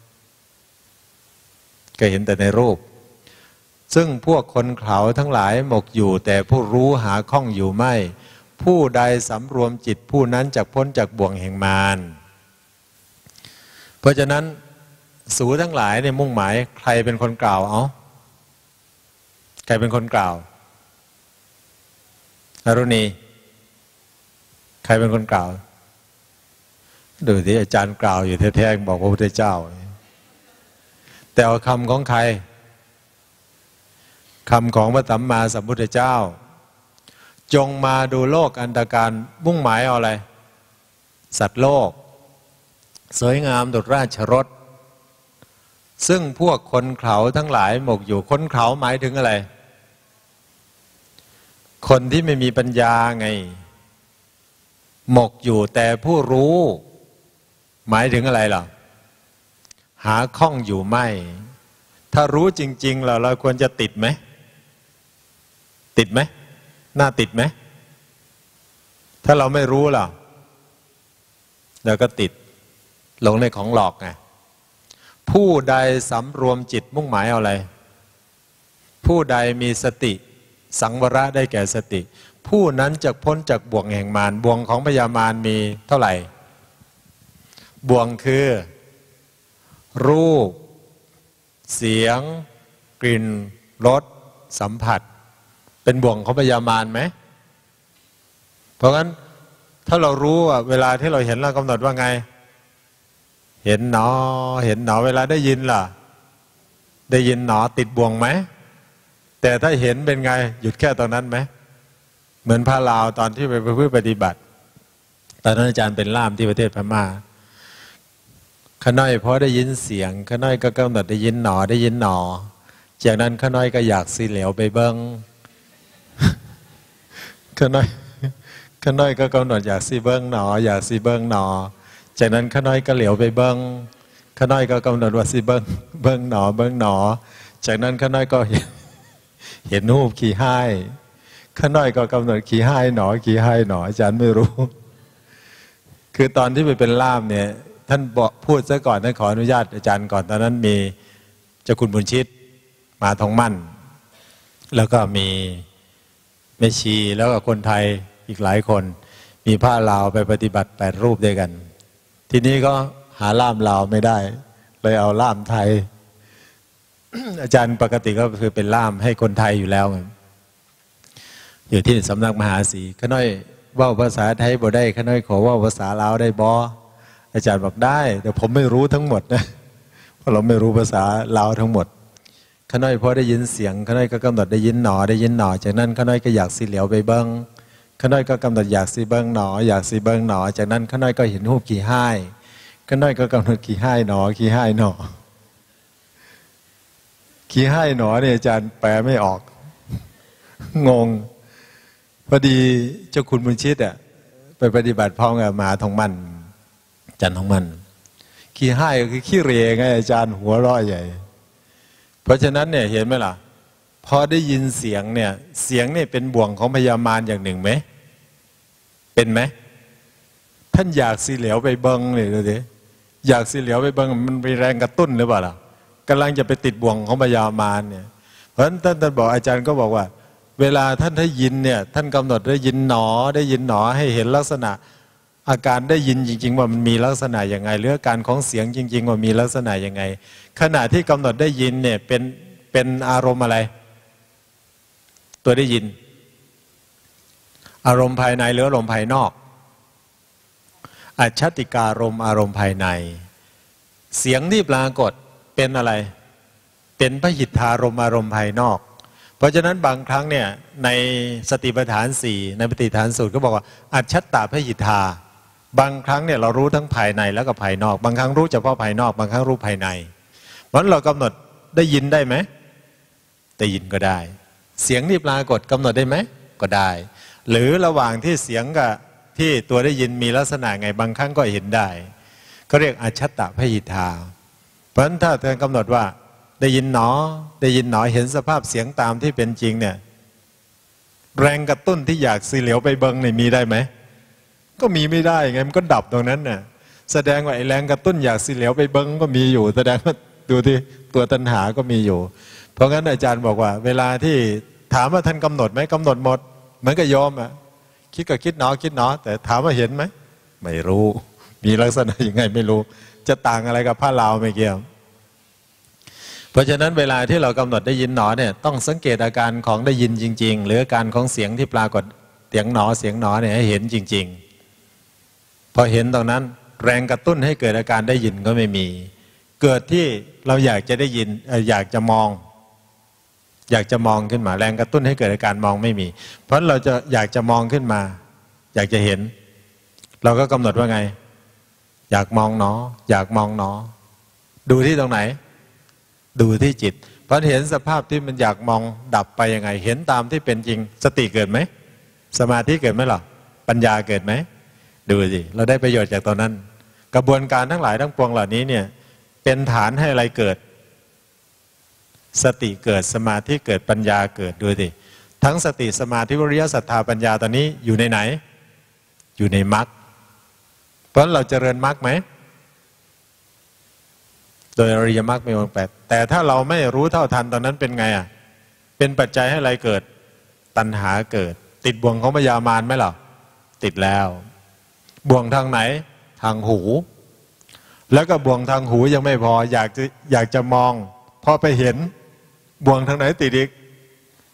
เคยเห็นแต่ในรูปซึ่งพวกคนเขาทั้งหลายหมกอยู่แต่ผู้รู้หาข้องอยู่ไม่ผู้ใดสำรวมจิตผู้นั้นจักพ้นจากบ่วงแห่งมารเพราะฉะนั้นสูทั้งหลายเนี่ยมุ่งหมายใครเป็นคนกล่าวเอาใครเป็นคนกล่าวอรุณีใครเป็นคนกล่าวดูที่อาจารย์กล่าวอยู่แท้ๆบอกพระพุทธเจ้าแต่เอาคำของใครคำของพระสัมมาสัมพุทธเจ้าจงมาดูโลกอันตการมุ่งหมายเอาอะไรสัตว์โลกสวยงามดุจราชรถซึ่งพวกคนเขาทั้งหลายหมกอยู่คนเขาหมายถึงอะไรคนที่ไม่มีปัญญาไงหมกอยู่แต่ผู้รู้หมายถึงอะไรล่ะหาข้องอยู่ไม่ถ้ารู้จริงๆเราเราควรจะติดไหมติดไหมน่าติดไหมถ้าเราไม่รู้ล่ะเราก็ติดหลงในของหลอกไงผู้ใดสำรวมจิตมุ่งหมายเอาอะไรผู้ใดมีสติสังวรได้แก่สติผู้นั้นจะพ้นจากบ่วงแห่งมารบ่วงของพยามารมีเท่าไหร่บ่วงคือรูปเสียงกลิ่นรสสัมผัสเป็นบ่วงของพยามารไหมเพราะงั้นถ้าเรารู้ว่าเวลาที่เราเห็นเรากำหนดว่าไงเห็นหนอเห็นหนอเวลาได้ยินล่ะได้ยินหนอติดบ่วงไหมแต่ถ้าเห็นเป็นไงหยุดแค่ตอนนั้นไหมเหมือนพระลาวตอนที่ไปเพื่อปฏิบัติตอนนั้นอาจารย์เป็นล่ามที่ประเทศพม่าข้าน้อยพอได้ยินเสียงข้าน้อยก็กำหนดได้ยินหนอได้ยินหนอจากนั้นข้าน้อยก็อยากสีเหลวไปเบิ้งข้าน้อยข้าน้อยก็กำหนดอยากสีเบิ้งหนออยากสีเบิ้งหนอจากนั้นข้าน้อยก็เหลวไปเบิ้งข้าน้อยก็กำหนดว่าสีเบิ้งเบิ้งหนอเบิ้งหนอจากนั้นข้าน้อยก็เห็นเห็นรูปขี้ให้ข้าน้อยก็กำหนดขี้ให้หนอขี้ให้หนออาจารย์ไม่รู้คือตอนที่ไปเป็นล่ามเนี่ยท่านบอกพูดซะก่อนท่านขออนุญาตอาจารย์ก่อนตอนนั้นมีเจ้าคุณบุญชิตมาทองมั่นแล้วก็มีแม่ชีแล้วก็คนไทยอีกหลายคนมีพระลาวไปปฏิบัติแปดรูปด้วยกันทีนี้ก็หาล่ามลาวไม่ได้เลยเอาล่ามไทย อาจารย์ปกติก็คือเป็นล่ามให้คนไทยอยู่แล้วอยู่ที่สำนักมหาศรีข้าน้อยว่าภาษาไทยบ่ได้ข้าน้อยขอว่าภาษาลาวได้บ่อาจารย์บอกได้แต่ผมไม่รู้ทั้งหมดนะเพราะเราไม่รู้ภาษาลาวทั้งหมดข้าน้อยพอได้ยินเสียงข้าน้อยก็กำหนดได้ยินหนอได้ยินหนอจากนั้นข้าน้อยก็อยากสีเหลียวไปเบิ้งข้าน้อยก็กำหนดอยากสีเบิ้งหนออยากสีเบิ้งหนอจากนั้นข้าน้อยก็เห็นรูปขี้ให้ข้าน้อยก็กำหนดขี้ให้หนอขี้ให้หนอขี้ให้หนอเนี่ยอาจารย์แปลไม่ออกงงพอดีเจ้าคุณบุญชิตอ่ะไปปฏิบัติพร้อมกับมาทองมันจันทองมันขี้ให้ก็คือขี้เรไงอาจารย์หัวเราะใหญ่เพราะฉะนั้นเนี่ยเห็นไหมล่ะพอได้ยินเสียงเนี่ยเสียงเนี่ยเป็นบ่วงของพยามารอย่างหนึ่งไหมเป็นไหมท่านอยากสีเหลวไปเบิ้งเลยดูดิอยากสีเหลวไปเบิ้งมันมีแรงกระตุ้นหรือเปล่าล่ะกำลังจะไปติดบ่วงของพยามารเนี่ยเพราะฉะนั้นท่านท่านบอกอาจารย์ก็บอกว่าเวลาท่านได้ยินเนี่ยท่านกำหนดได้ยินหนอได้ยินหนอให้เห็นลักษณะอาการได้ยินจริงๆว่ามันมีลักษณะยังไงหรืออาการของเสียงจริงๆว่ามีลักษณะยังไงขณะที่กำหนดได้ยินเนี่ยเป็นเป็นอารมณ์อะไรตัวได้ยินอารมณ์ภายในหรืออารมณ์ภายนอกอัจฉติการมณ์อารมณ์ภายในเสียงที่ปรากฏเป็นอะไรเป็นพหิทธารมณ์อารมณ์ภายนอกเพราะฉะนั้นบางครั้งเนี่ยในสติปัฏฐานสี่ในปฏิฐานสูตรก็บอกว่าอัจฉตาพหิทธาบางครั้งเนี่ยเรารู้ทั้งภายในแล้วก็ภายนอกบางครั้งรู้เฉพาะภายนอกบางครั้งรู้ภายในเพราะฉะนั้นเรากำหนดได้ยินได้ไหมได้ยินก็ได้เสียงที่ปรากฏกำหนดได้ไหมก็ได้หรือระหว่างที่เสียงกับที่ตัวได้ยินมีลักษณะไงบางครั้งก็เห็นได้ก็เรียกอัจฉตาพหิทธาเพราะฉะนั้นถ้าท่านกำหนดว่าได้ยินหนอได้ยินหนอเห็นสภาพเสียงตามที่เป็นจริงเนี่ยแรงกระตุ้นที่อยากสีเหลียวไปเบิ้งเนี่ยมีได้ไหมก็มีไม่ได้ไงมันก็ดับตรงนั้นน่ะแสดงว่าไอ้แรงกระตุ้นอยากสีเหลียวไปเบิ้งก็มีอยู่แสดงว่าดูที่ตัวตัณหาก็มีอยู่เพราะงั้นอาจารย์บอกว่าเวลาที่ถามว่าท่านกำหนดไหมกำหนดหมดเหมือนกับโยมอ่ะคิดก็คิดหนอคิดหนอแต่ถามว่าเห็นไหมไม่รู้มีลักษณะยังไงไม่รู้จะต่างอะไรกับพระลาวไม่เกี่ยวเพราะฉะนั้นเวลาที่เรากำหนดได้ยินหนอเนี่ยต้องสังเกตอาการของได้ยินจริงๆหรืออาการของเสียงที่ปรากฏเสียงหนอเสียงหนอเนี่ยให้เห็นจริงๆพอเห็นตรงนั้นแรงกระตุ้นให้เกิดอาการได้ยินก็ไม่มีเกิดที่เราอยากจะได้ยินอยากจะมองอยากจะมองขึ้นมาแรงกระตุ้นให้เกิดอาการมองไม่มีเพราะเราจะอยากจะมองขึ้นมาอยากจะเห็นเราก็กำหนดว่าไงอยากมองหนออยากมองหนอดูที่ตรงไหนดูที่จิตเพราะเห็นสภาพที่มันอยากมองดับไปยังไงเห็นตามที่เป็นจริงสติเกิดไหมสมาธิเกิดไหมหรอปัญญาเกิดไหมดูสิเราได้ประโยชน์จากตอนนั้นกระบวนการทั้งหลายทั้งปวงเหล่านี้เนี่ยเป็นฐานให้อะไรเกิดสติเกิดสมาธิเกิดปัญญาเกิดดูสิทั้งสติสมาธิวิริยะศรัทธาปัญญาตอนนี้อยู่ในไหนอยู่ในมรรคเพราะเราเจริญมรรคไหมโดยอริยมรรคมีองค์แปดแต่ถ้าเราไม่รู้เท่าทันตอนนั้นเป็นไงอ่ะเป็นปัจจัยให้อะไรเกิดตัณหาเกิดติดบ่วงของพยามารไหมหรอติดแล้วบ่วงทางไหนทางหูแล้วก็บ่วงทางหูยังไม่พออยากจะอยากจะมองพอไปเห็นบ่วงทางไหนติดอีก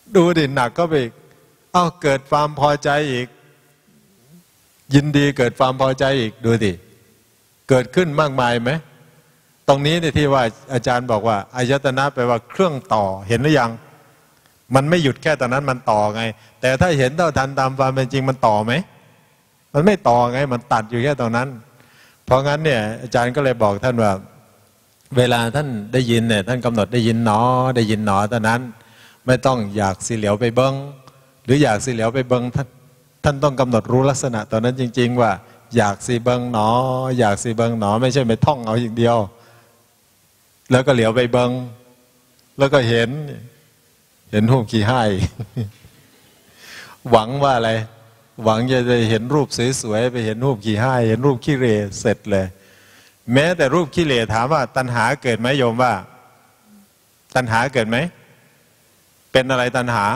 ดูดิหนักก็ไปอีกเอ้าเกิดความพอใจอีกยินดีเกิดความพอใจอีกดูดิเกิดขึ้นมากมายไหมตรงนี้เนี่ยที่ว่าอาจารย์บอกว่าอายตนะแปลว่าเครื่องต่อเห็นหรือยังมันไม่หยุดแค่ตอนนั้นมันต่อไงแต่ถ้าเห็นเท่าทันตามความเป็นจริงมันต่อไหมมันไม่ต่อไงมันตัดอยู่แค่ตรงนั้นเพราะงั้นเนี่ยอาจารย์ก็เลยบอกท่านว่าเวลาท่านได้ยินเนี่ยท่านกำหนดได้ยินหนอได้ยินหนอตอนนั้นไม่ต้องอยากสิเหลียวไปเบิ้งหรืออยากสิเหลียวไปเบิ้งท่านท่านต้องกำหนดรู้ลักษณะตอนนั้นจริงๆว่าอยากสิเบิ้งหนออยากสิเบิ้งหนอไม่ใช่ไปท่องเอาอย่างเดียวแล้วก็เหลียวไปเบิ้งแล้วก็เห็นเห็นรูปขี้ให้หวังว่าอะไรหวังจะได้เห็นรูปสวยๆไปเห็นรูปขี้ให้เห็นรูปขี้เหร่เสร็จเลยแม้แต่รูปขี้เหร่ถามว่าตัณหาเกิดไหมโยมว่าตัณหาเกิดไหมเป็นอะไรตัณหา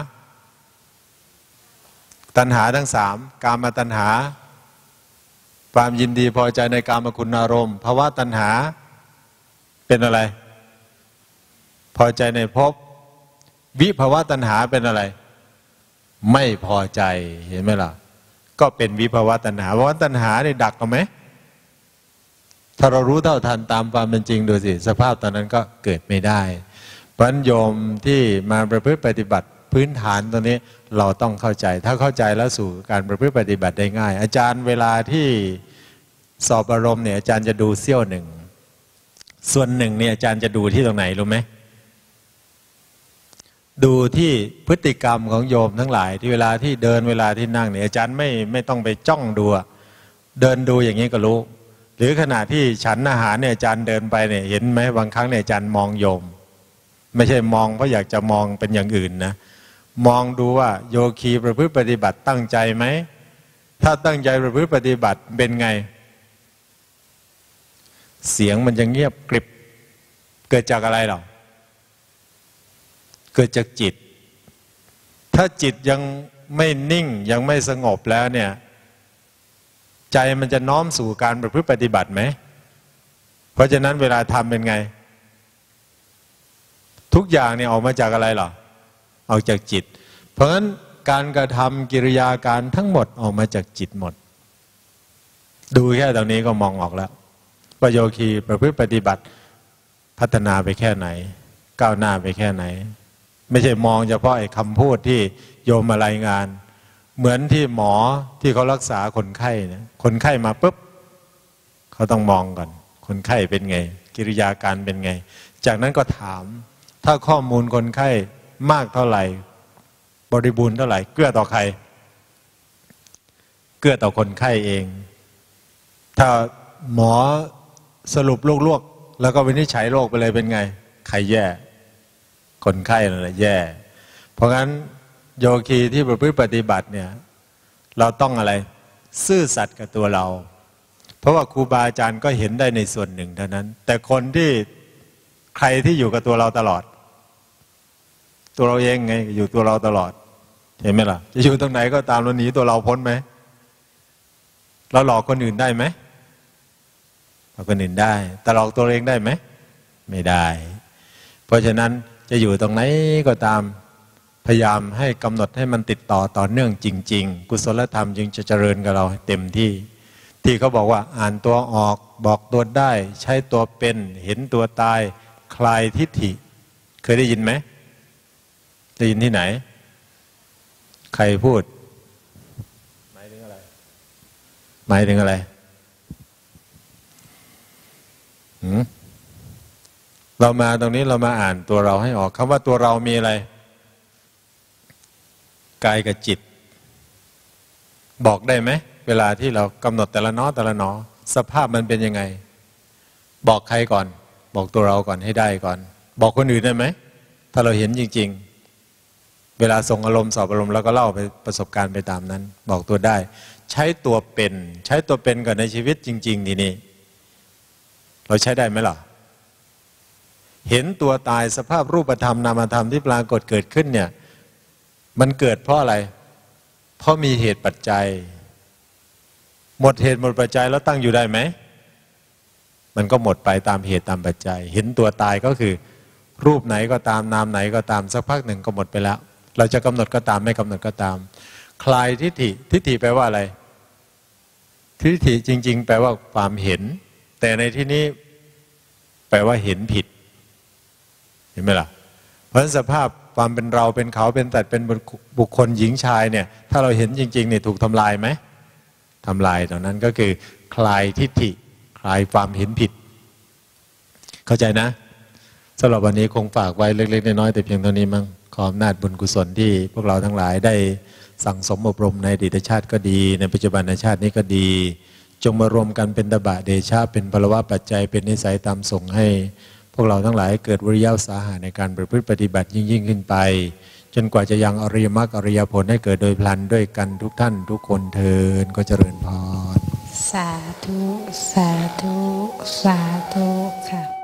ตัณหาทั้งสามกามตัณหาความยินดีพอใจในกามคุณอารมณ์ภาวะตัณหาเป็นอะไรพอใจในภพวิภาวะตัณหาเป็นอะไรไม่พอใจเห็นไหมล่ะก็เป็นวิภาวะตัณหาภาวะตัณหาเนี่ยดักเอาไหมถ้าเรารู้เท่าทันตามความเป็นจริงดูสิสภาพตอนนั้นก็เกิดไม่ได้เพราะฉะนั้นโยมที่มาประพฤติปฏิบัติพื้นฐานตรงนี้เราต้องเข้าใจถ้าเข้าใจแล้วสู่การประพฤติปฏิบัติได้ง่ายอาจารย์เวลาที่สอบอารมณ์เนี่ยอาจารย์จะดูเสี้ยวหนึ่งส่วนหนึ่งเนี่ยอาจารย์จะดูที่ตรงไหนรู้ไหมดูที่พฤติกรรมของโยมทั้งหลายที่เวลาที่เดินเวลาที่นั่งเนี่ยอาจารย์ไม่ไม่ต้องไปจ้องดูเดินดูอย่างนี้ก็รู้หรือขณะที่ฉันอาหารเนี่ยอาจารย์เดินไปเนี่ยเห็นไหมบางครั้งเนี่ยอาจารย์มองโยมไม่ใช่มองเพราะอยากจะมองเป็นอย่างอื่นนะมองดูว่าโยคีประพฤติปฏิบัติตั้งใจไหมถ้าตั้งใจประพฤติปฏิบัติเป็นไงเสียงมันจะเงียบกริบเกิดจากอะไรหรอเกิดจากจิตถ้าจิตยังไม่นิ่งยังไม่สงบแล้วเนี่ยใจมันจะน้อมสู่การประพฤติปฏิบัติไหมเพราะฉะนั้นเวลาทำเป็นไงทุกอย่างเนี่ยออกมาจากอะไรหรอออกจากจิตเพราะฉะนั้นการกระทำกิริยาการทั้งหมดออกมาจากจิตหมดดูแค่ตรงนี้ก็มองออกแล้วว่าโยคีประพฤติปฏิบัติพัฒนาไปแค่ไหนก้าวหน้าไปแค่ไหนไม่ใช่มองเฉพาะไอ้คำพูดที่โยมมารายงานเหมือนที่หมอที่เขารักษาคนไข้เนี่ยคนไข้มาปุ๊บเขาต้องมองก่อนคนไข้เป็นไงกิริยาการเป็นไงจากนั้นก็ถามถ้าข้อมูลคนไข้มากเท่าไหร่บริบูรณ์เท่าไหร่เกื้อต่อใครเกื้อต่อคนไข้เองถ้าหมอสรุปลวกๆแล้วก็วินิจฉัยโรคไปเลยเป็นไงใครแย่คนไข้นั่นแหละแย่เพราะงั้นโยคีที่ประพฤติปฏิบัติเนี่ยเราต้องอะไรซื่อสัตย์กับตัวเราเพราะว่าครูบาอาจารย์ก็เห็นได้ในส่วนหนึ่งเท่านั้นแต่คนที่ใครที่อยู่กับตัวเราตลอดตัวเราเองไงอยู่ตัวเราตลอดเห็นไหมล่ะจะอยู่ตรงไหนก็ตามเราหนีตัวเราพ้นไหมเราหลอกคนอื่นได้ไหมหลอกคนอื่นได้แต่หลอกตัวเองได้ไหมไม่ได้เพราะฉะนั้นจะอยู่ตรงไหนก็ตามพยายามให้กำหนดให้มันติดต่อต่อเนื่องจริงๆกุศลธรรมจึงจะเจริญกับเราเต็มที่ที่เขาบอกว่าอ่านตัวออกบอกตัวได้ใช้ตัวเป็นเห็นตัวตายคลายทิฏฐิเคยได้ยินไหมได้ยินที่ไหนใครพูดหมายถึงอะไรหมายถึงอะไรหืมเรามาตรงนี้เรามาอ่านตัวเราให้ออกคำว่าตัวเรามีอะไรกายกับจิตบอกได้ไหมเวลาที่เรากำหนดแต่ละน้อแต่ละน้อสภาพมันเป็นยังไงบอกใครก่อนบอกตัวเราก่อนให้ได้ก่อนบอกคนอื่นได้ไหมถ้าเราเห็นจริงๆเวลาส่งอารมณ์สอบอารมณ์แล้วก็เล่าไปประสบการณ์ไปตามนั้นบอกตัวได้ใช้ตัวเป็นใช้ตัวเป็นก่อนในชีวิตจริงๆทีนี้เราใช้ได้ไหมล่ะเห็นตัวตายสภาพรูปธรรมนามธรรมที่ปรากฏเกิดขึ้นเนี่ยมันเกิดเพราะอะไรเพราะมีเหตุปัจจัยหมดเหตุหมดปัจจัยแล้วตั้งอยู่ได้ไหมมันก็หมดไปตามเหตุตามปัจจัยเห็นตัวตายก็คือรูปไหนก็ตามนามไหนก็ตามสักพักหนึ่งก็หมดไปแล้วเราจะกำหนดก็ตามไม่กำหนดก็ตามคลายทิฏฐิทิฏฐิแปลว่าอะไรทิฏฐิจริงๆแปลว่าความเห็นแต่ในที่นี้แปลว่าเห็นผิดเห็นไหมล่ะเพราะฉะนั้นสภาพความเป็นเราเป็นเขาเป็นสัตว์เป็นบุคคลหญิงชายเนี่ยถ้าเราเห็นจริงๆเนี่ยถูกทำลายไหมทำลายตรงนั้นก็คือคลายทิฏฐิคลายความเห็นผิดเข้าใจนะสำหรับวันนี้คงฝากไว้เล็กๆน้อยๆแต่เพียงเท่านี้มั้งขออำนาจบุญกุศลที่พวกเราทั้งหลายได้สั่งสมอบรมในอดีตชาติก็ดีในปัจจุบันชาตินี้ก็ดีจงมารวมกันเป็นตบะเดชะเป็นพลวะปัจจัยเป็นนิสัยตามส่งให้พวกเราทั้งหลายเกิดวิริยะอุตสาหะในการประพฤติปฏิบัติยิ่งยิ่งขึ้นไปจนกว่าจะยังอริยมรรคอริยผลให้เกิดโดยพลันด้วยกันทุกท่านทุกคนเทินก็เจริญพร
สาธุสาธุสาธุค่ะ